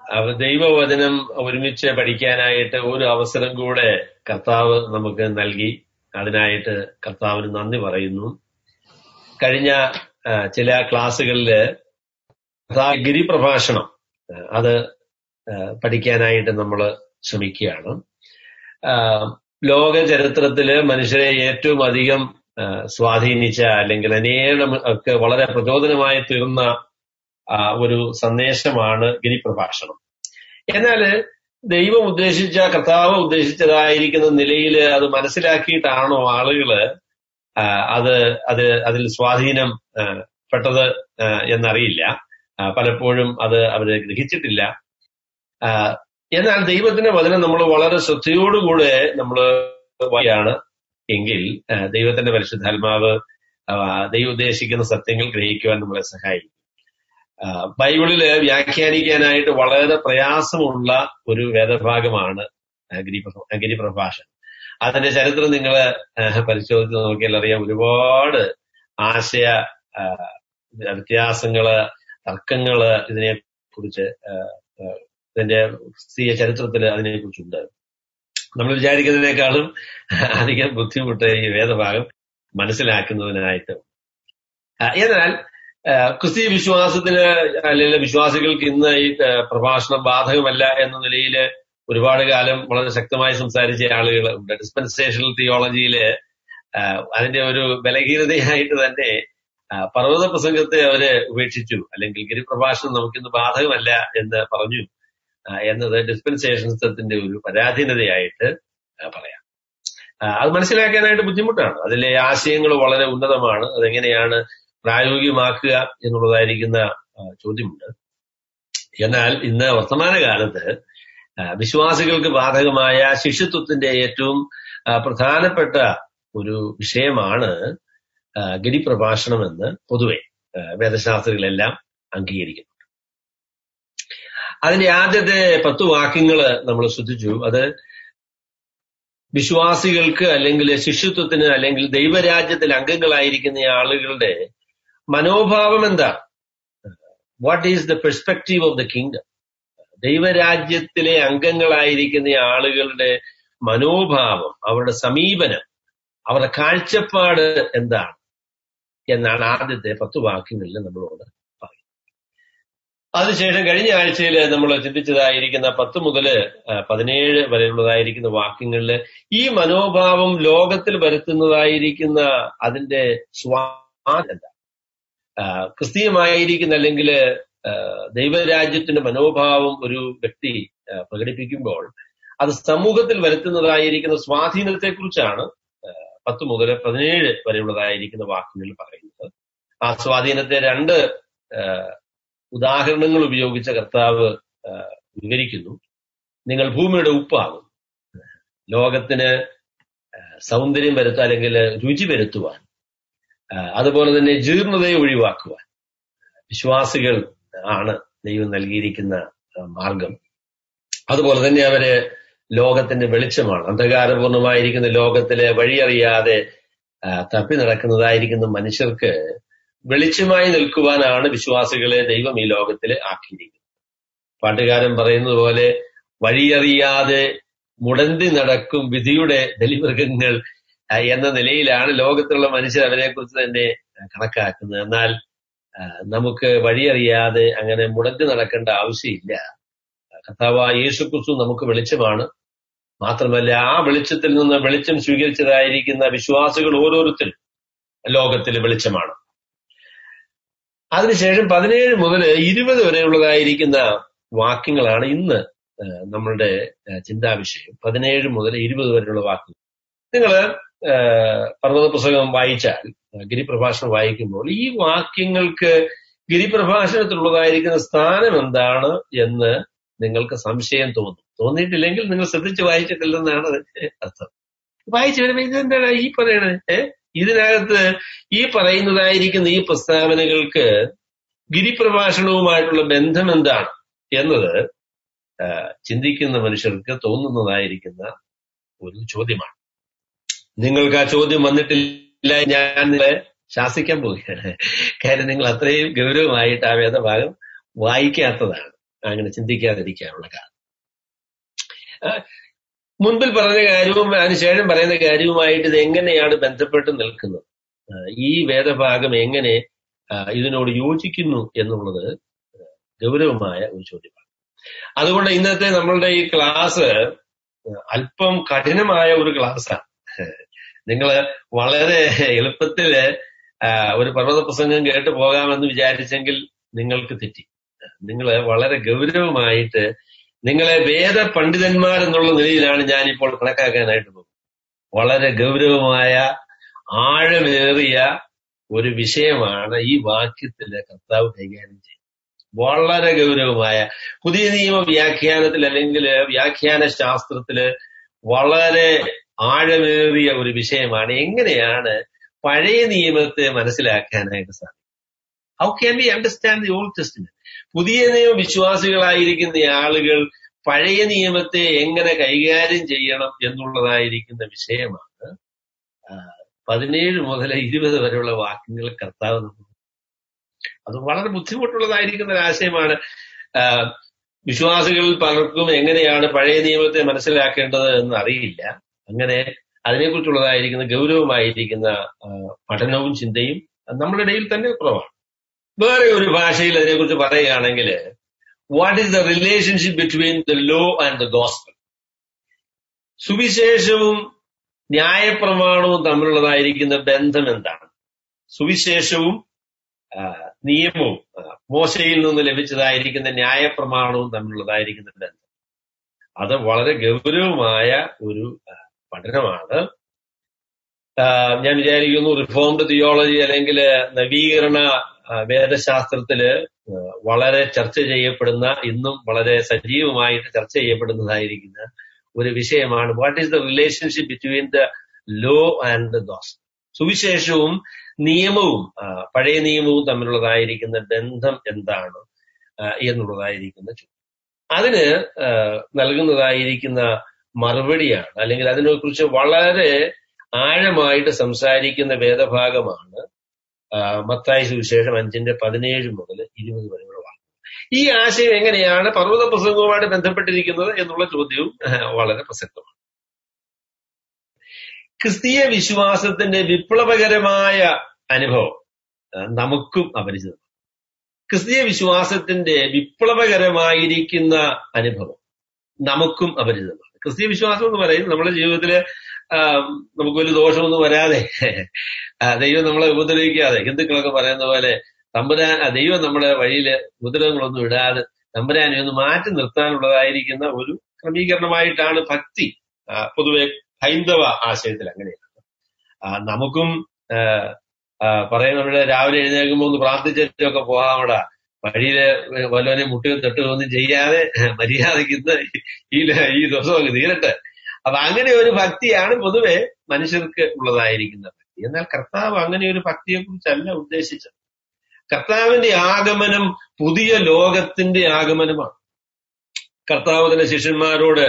ദൈവവചനം ഒരുമിച്ച് പഠിക്കാനായിട്ട് ഒരു അവസരം കൂടെ കർത്താവ് നമുക്ക് നൽകി. അതിനായിട്ട് കർത്താവിന് നന്ദി പറയുന്നു. കഴിഞ്ഞ ചില ക്ലാസ്സുകളില് ഗിരിപ്രഭാഷണം അത് പഠിക്കാനായിട്ട് നമ്മൾ ശ്രമിക്കുകയാണ്. ലോക ചരിത്രത്തില് മനുഷ്യരെ ഏറ്റവും അധികം സ്വാധീനിച്ച അല്ലെങ്കിൽ അനേകം ഒക്കെ വളരെ പ്രചോദനമായി തീർന്ന ഒരു സന്ദേശമാണ് ഗിരിപ്രഭാഷണം. എന്നാല് ദൈവം ഉദ്ദേശിച്ച, കർത്താവ് ഉദ്ദേശിച്ചതായിരിക്കുന്ന നിലയിൽ അത് മനസ്സിലാക്കിയിട്ടാണോ ആളുകള് അതിൽ സ്വാധീനം പെട്ടത് എന്നറിയില്ല. പലപ്പോഴും അത് അവര് ഗ്രഹിച്ചിട്ടില്ല. എന്നാൽ ദൈവത്തിന്റെ വചനം നമ്മൾ വളരെ ശ്രദ്ധയോടുകൂടെ നമ്മൾ വായിക്കുകയാണ് എങ്കിൽ ദൈവത്തിന്റെ പരിശുദ്ധാത്മാവ് ദൈവം ഉദ്ദേശിക്കുന്ന സത്യങ്ങൾ ഗ്രഹിക്കുവാൻ നമ്മളെ സഹായിക്കും. ബൈബിളില് വ്യാഖ്യാനിക്കാനായിട്ട് വളരെ പ്രയാസമുള്ള ഒരു വേദഭാഗമാണ് ഗിരിപ്രഭാഷണം. അതിന്റെ ചരിത്രം നിങ്ങൾ പരിശോധിച്ച് നോക്കിയാൽ അറിയാം. ഒരുപാട് ആശയ വ്യത്യാസങ്ങള്, തർക്കങ്ങള് ഇതിനെ കുറിച്ച് ഇതിന്റെ ക്രിസ്തീയ ചരിത്രത്തില് അതിനെ കുറിച്ചുണ്ട്. നമ്മൾ വിചാരിക്കുന്നതിനേക്കാളും അധികം ബുദ്ധിമുട്ട് ഈ വേദഭാഗം മനസ്സിലാക്കുന്നതിനായിട്ട്. എന്നാൽ ക്രിസ്തീയ വിശ്വാസത്തിന് അല്ലെങ്കിൽ വിശ്വാസികൾക്ക് ഇന്ന് ഈ പ്രഭാഷണം ബാധകമല്ല എന്ന നിലയിൽ ഒരുപാട് കാലം വളരെ ശക്തമായി സംസാരിച്ച ആളുകൾ ഉണ്ട്. ഡിസ്പെൻസേഷണൽ തിയോളജിയില് അതിന്റെ ഒരു ബലഹീനതയായിട്ട് തന്നെ പർവ്വത പ്രസംഗത്തെ അവര് ഉപേക്ഷിച്ചു, അല്ലെങ്കിൽ ഗിരിപ്രഭാഷണം നമുക്കിന്ന് ബാധകമല്ല എന്ന് പറഞ്ഞു എന്നത് ഡിസ്പെൻസേഷനിസത്തിന്റെ ഒരു പരാധീനതയായിട്ട് പറയാം. അത് മനസ്സിലാക്കാനായിട്ട് ബുദ്ധിമുട്ടാണ്. അതിലെ ആശയങ്ങൾ വളരെ ഉന്നതമാണ്. അതെങ്ങനെയാണ് പ്രായോഗികമാക്കുക എന്നുള്ളതായിരിക്കുന്ന ചോദ്യമുണ്ട്. എന്നാൽ ഇന്ന് വർത്തമാനകാലത്ത് വിശ്വാസികൾക്ക് ബാധകമായ ശിഷ്യത്വത്തിന്റെ ഏറ്റവും പ്രധാനപ്പെട്ട ഒരു വിഷയമാണ് ഗിരിപ്രഭാഷണമെന്ന് പൊതുവെ വേദശാസ്ത്രികളെല്ലാം അംഗീകരിക്കുന്നു. അതിന്റെ ആദ്യത്തെ 10 വാക്യങ്ങള് നമ്മൾ ശ്രദ്ധിച്ചു. അത് വിശ്വാസികൾക്ക് അല്ലെങ്കിൽ ശിഷ്യത്വത്തിന് അല്ലെങ്കിൽ ദൈവരാജ്യത്തിൽ അംഗങ്ങളായിരിക്കുന്ന ആളുകളുടെ മനോഭാവം എന്താണ്? What is the perspective of the kingdom? ദൈവരാജ്യത്തിലെ അംഗങ്ങളായിരിക്കുന്ന ആളുകളുടെ മനോഭാവം, അവരുടെ സമീപനം, അവരുടെ കാഴ്ചപ്പാട് എന്താണ് എന്നാണ് ആദ്യത്തെ 10 വാക്യങ്ങളിൽ നമ്മളോട് പറയുന്നത്. അതിനുശേഷം കഴിഞ്ഞ ആഴ്ചയിൽ നമ്മൾ ചിന്തിച്ചതായിരിക്കുന്ന 10 മുതൽ 17 വരെയുള്ളതായിരിക്കുന്ന വാക്യങ്ങളിൽ ഈ മനോഭാവം ലോകത്തിൽ വരുത്തുന്നതായിരിക്കുന്ന അതിന്റെ സ്വാധീനം എന്താണ്? ക്രിസ്തീയമായിരിക്കുന്ന അല്ലെങ്കിൽ ദൈവരാജ്യത്തിന്റെ മനോഭാവം ഒരു വ്യക്തി പ്രകടിപ്പിക്കുമ്പോൾ അത് സമൂഹത്തിൽ വരുത്തുന്നതായിരിക്കുന്ന സ്വാധീനത്തെ കുറിച്ചാണ് 10 മുതൽ 17 വരെയുള്ളതായിരിക്കുന്ന വാക്യങ്ങളിൽ പറയുന്നത്. ആ സ്വാധീനത്തെ 2 ഉദാഹരണങ്ങൾ ഉപയോഗിച്ച കർത്താവ് വിവരിക്കുന്നു. നിങ്ങൾ ഭൂമിയുടെ ഉപ്പാകും. ലോകത്തിന് സൗന്ദര്യം വരുത്താൻ അല്ലെങ്കിൽ രുചി വരുത്തുവാൻ, അതുപോലെ തന്നെ ജീർണതയെ ഒഴിവാക്കുവാൻ വിശ്വാസികൾ ആണ് ദൈവം നൽകിയിരിക്കുന്ന മാർഗം. അതുപോലെ തന്നെ അവര് ലോകത്തിന്റെ വെളിച്ചമാണ്. അന്ധകാരപൂർണമായിരിക്കുന്ന ലോകത്തിലെ വഴിയറിയാതെ തപ്പി നടക്കുന്നതായിരിക്കുന്ന മനുഷ്യർക്ക് വെളിച്ചമായി നിൽക്കുവാനാണ് വിശ്വാസികളെ ദൈവം ഈ ലോകത്തിൽ ആക്കിയിരിക്കുന്നത്. പാട്ടുകാരൻ പറയുന്നത് പോലെ വഴിയറിയാതെ മുടന്തി നടക്കും വിധിയുടെ ബലിമൃഗങ്ങൾ എന്ന നിലയിലാണ് ലോകത്തുള്ള മനുഷ്യർ അവരെക്കുറിച്ച് തന്നെ കണക്കാക്കുന്നത്. എന്നാൽ നമുക്ക് വഴിയറിയാതെ അങ്ങനെ മുടന്തി നടക്കേണ്ട ആവശ്യമില്ല. കർത്താവായ യേശുക്രിസ്തു നമുക്ക് വെളിച്ചമാണ്. മാത്രമല്ല ആ വെളിച്ചത്തിൽ നിന്ന് വെളിച്ചം സ്വീകരിച്ചതായിരിക്കുന്ന വിശ്വാസികൾ ഓരോരുത്തരും ലോകത്തിൽ വെളിച്ചമാണ്. അതിനുശേഷം 17 മുതൽ 20 വരെയുള്ളതായിരിക്കുന്ന വാക്യങ്ങളാണ് ഇന്ന് നമ്മളുടെ ചിന്താവിഷയം. 17 മുതൽ 20 വരെയുള്ള വാക്യങ്ങൾ നിങ്ങള് പർവ്വത പുസ്തകം വായിച്ചാൽ, ഗിരിപ്രഭാഷണം വായിക്കുമ്പോൾ ഈ വാക്യങ്ങൾക്ക് ഗിരിപ്രഭാഷണത്തിലുള്ളതായിരിക്കുന്ന സ്ഥാനം എന്താണ് എന്ന് നിങ്ങൾക്ക് സംശയം തോന്നിയിട്ടില്ലെങ്കിൽ നിങ്ങൾ ശ്രദ്ധിച്ച് വായിച്ചിട്ടില്ലെന്നാണ് അതിന്റെ അർത്ഥം. വായിച്ചു വരുമ്പോ ഇതെന്താണ് ഈ പറയണത്? ഇതിനകത്ത് ഈ പറയുന്നതായിരിക്കുന്ന ഈ പ്രസ്താവനകൾക്ക് ഗിരിപ്രഭാഷണവുമായിട്ടുള്ള ബന്ധം എന്താണ് എന്നത് ചിന്തിക്കുന്ന മനുഷ്യർക്ക് തോന്നുന്നതായിരിക്കുന്ന ഒരു ചോദ്യമാണ്. നിങ്ങൾക്ക് ആ ചോദ്യം വന്നിട്ടില്ല, ഞാൻ നിങ്ങളെ ശാസിക്കാൻ പോവുകയാണ്. കാര്യം നിങ്ങൾ അത്രയും ഗൗരവമായിട്ട് ആ വേദഭാഗം വായിക്കാത്തതാണ്. അങ്ങനെ ചിന്തിക്കാതിരിക്കാനുള്ള കാരണം. മുൻപിൽ പറഞ്ഞ കാര്യവും അതിനുശേഷം പറയുന്ന കാര്യവുമായിട്ട് ഇത് എങ്ങനെയാണ് ബന്ധപ്പെട്ട് നിൽക്കുന്നത്, ഈ വേദഭാഗം എങ്ങനെ ഇതിനോട് യോജിക്കുന്നു എന്നുള്ളത് ഗൗരവമായ ഒരു ചോദ്യമാണ്. അതുകൊണ്ട് ഇന്നത്തെ നമ്മളുടെ ഈ ക്ലാസ് അല്പം കഠിനമായ ഒരു ക്ലാസ്സാണ്. നിങ്ങള് വളരെ എളുപ്പത്തില് ഒരു പർവ്വത പ്രസംഗം കേട്ട് പോകാമെന്ന് വിചാരിച്ചെങ്കിൽ നിങ്ങൾക്ക് തെറ്റി. നിങ്ങള് വളരെ ഗൗരവമായിട്ട് നിങ്ങളെ വേദ പണ്ഡിതന്മാരെന്നുള്ള നിലയിലാണ് ഞാനിപ്പോൾ കണക്കാക്കാനായിട്ട് പോകുന്നത്. വളരെ ഗൗരവമായ ആഴമേറിയ ഒരു വിഷയമാണ് ഈ വാക്യത്തില് കർത്താവ് കൈകാര്യം ചെയ്യുന്നത്. വളരെ ഗൗരവമായ പുതിയ നിയമ വ്യാഖ്യാനത്തിൽ അല്ലെങ്കിൽ വ്യാഖ്യാന ശാസ്ത്രത്തില് വളരെ ആഴമേറിയ ഒരു വിഷയമാണ്. എങ്ങനെയാണ് പഴയ നിയമത്തെ മനസ്സിലാക്കാനായിട്ട് സാധിക്കും? How can we understand the old testament? പുതിയ നിയമ വിശ്വാസികളായിരിക്കുന്ന ആളുകൾ പഴയ നിയമത്തെ എങ്ങനെ കൈകാര്യം ചെയ്യണം എന്നുള്ളതായിരിക്കുന്ന വിഷയമാണ് 17 മുതൽ 20 വരെയുള്ള വാക്യങ്ങൾ കർത്താവ് നമുക്ക്. അത് വളരെ ബുദ്ധിമുട്ടുള്ളതായിരിക്കുന്ന ഒരു ആശയമാണ്. വിശ്വാസികളിൽ പലർക്കും എങ്ങനെയാണ് പഴയ നിയമത്തെ മനസ്സിലാക്കേണ്ടത് എന്ന് അറിയില്ല. അങ്ങനെ അതിനെക്കുറിച്ചുള്ളതായിരിക്കുന്ന ഗൗരവമായിരിക്കുന്ന പഠനവും ചിന്തയും നമ്മുടെ ഇടയിൽ തന്നെ കുറവാണ്. വേറെ ഒരു ഭാഷയിൽ അതിനെക്കുറിച്ച് പറയുകയാണെങ്കിൽ, what is the relationship between the law and the gospel? സുവിശേഷവും ന്യായപ്രമാണവും തമ്മിലുള്ളതായിരിക്കുന്ന ബന്ധം എന്താണ്? സുവിശേഷവും നിയമവും മോശയിൽ നിന്ന് ലഭിച്ചതായിരിക്കുന്ന ന്യായപ്രമാണവും തമ്മിലുള്ളതായിരിക്കുന്ന ബന്ധം, അത് വളരെ ഗൗരവമായ ഒരു പഠനമാണ്. ഞാൻ വിചാരിക്കുന്നു റിഫോംഡ് തിയോളജി അല്ലെങ്കിൽ നവീകരണ വേദശാസ്ത്രത്തില് വളരെ ചർച്ച ചെയ്യപ്പെടുന്ന, ഇന്നും വളരെ സജീവമായിട്ട് ചർച്ച ചെയ്യപ്പെടുന്നതായിരിക്കുന്ന ഒരു വിഷയമാണ് what is the relationship between the law and the gospel? സുവിശേഷവും നിയമവും പഴയ നിയമവും തമ്മിലുള്ളതായിരിക്കുന്ന ബന്ധം എന്താണ് എന്നുള്ളതായിരിക്കുന്ന ചോദ്യം. അതിന് നൽകുന്നതായിരിക്കുന്ന മറുപടിയാണ്, അല്ലെങ്കിൽ അതിനെക്കുറിച്ച് വളരെ ആഴമായിട്ട് സംസാരിക്കുന്ന വേദഭാഗമാണ് മത്തായി സുവിശേഷം 5:17 മുതൽ 20 വരെയുള്ള വാക്യം. ഈ ആശയം എങ്ങനെയാണ് പർവ്വത പ്രസംഗവുമായിട്ട് ബന്ധപ്പെട്ടിരിക്കുന്നത് എന്നുള്ള ചോദ്യവും വളരെ പ്രസക്തമാണ്. ക്രിസ്തീയ വിശ്വാസത്തിന്റെ വിപ്ലവകരമായ അനുഭവം നമുക്കും അപരിചിതമാണ്. ക്രിസ്തീയ വിശ്വാസത്തിന്റെ വിപ്ലവകരമായിരിക്കുന്ന അനുഭവം നമുക്കും അപരിചിതമാണ്. ക്രിസ്തീയ വിശ്വാസം എന്ന് പറയുന്നത് നമ്മുടെ ജീവിതത്തില് നമുക്ക് വലിയ ദോഷമൊന്നും വരാതെ, ദൈവം നമ്മളെ ഉപദ്രവിക്കാതെ, ഹിന്ദുക്കളൊക്കെ പറയുന്ന പോലെ ദൈവം നമ്മുടെ വഴിയില് ഉപദ്രവങ്ങളൊന്നും ഇടാതെ തമ്പുരാനെ ഒന്ന് മാറ്റി നിർത്താനുള്ളതായിരിക്കുന്ന ഒരു ക്രമീകരണമായിട്ടാണ് ഭക്തി പൊതുവെ ഹൈന്ദവ ആശയത്തിൽ അങ്ങനെയാണ്. നമുക്കും പറയുന്ന രാവിലെ എഴുന്നേൽക്കുമ്പോൾ ഒന്ന് പ്രാർത്ഥിച്ചിട്ടൊക്കെ പോകാമടാ, വഴിയില് വല്ലവനെ മുട്ടുകൾ തട്ടുകയൊന്നും ചെയ്യാതെ മര്യാദയ്ക്ക് ഈ ദിവസം അങ്ങ് തീരട്ടെ. അപ്പൊ അങ്ങനെ ഒരു ഭക്തിയാണ് പൊതുവെ മനുഷ്യർക്ക് ഉള്ളതായിരിക്കുന്ന ഭക്തി. എന്നാൽ കർത്താവ് അങ്ങനെ ഒരു ഭക്തിയെ കുറിച്ചല്ല ഉദ്ദേശിച്ചത്. കർത്താവിന്റെ ആഗമനം പുതിയ ലോകത്തിന്റെ ആഗമനമാണ്. കർത്താവ് തന്നെ ശിഷ്യന്മാരോട്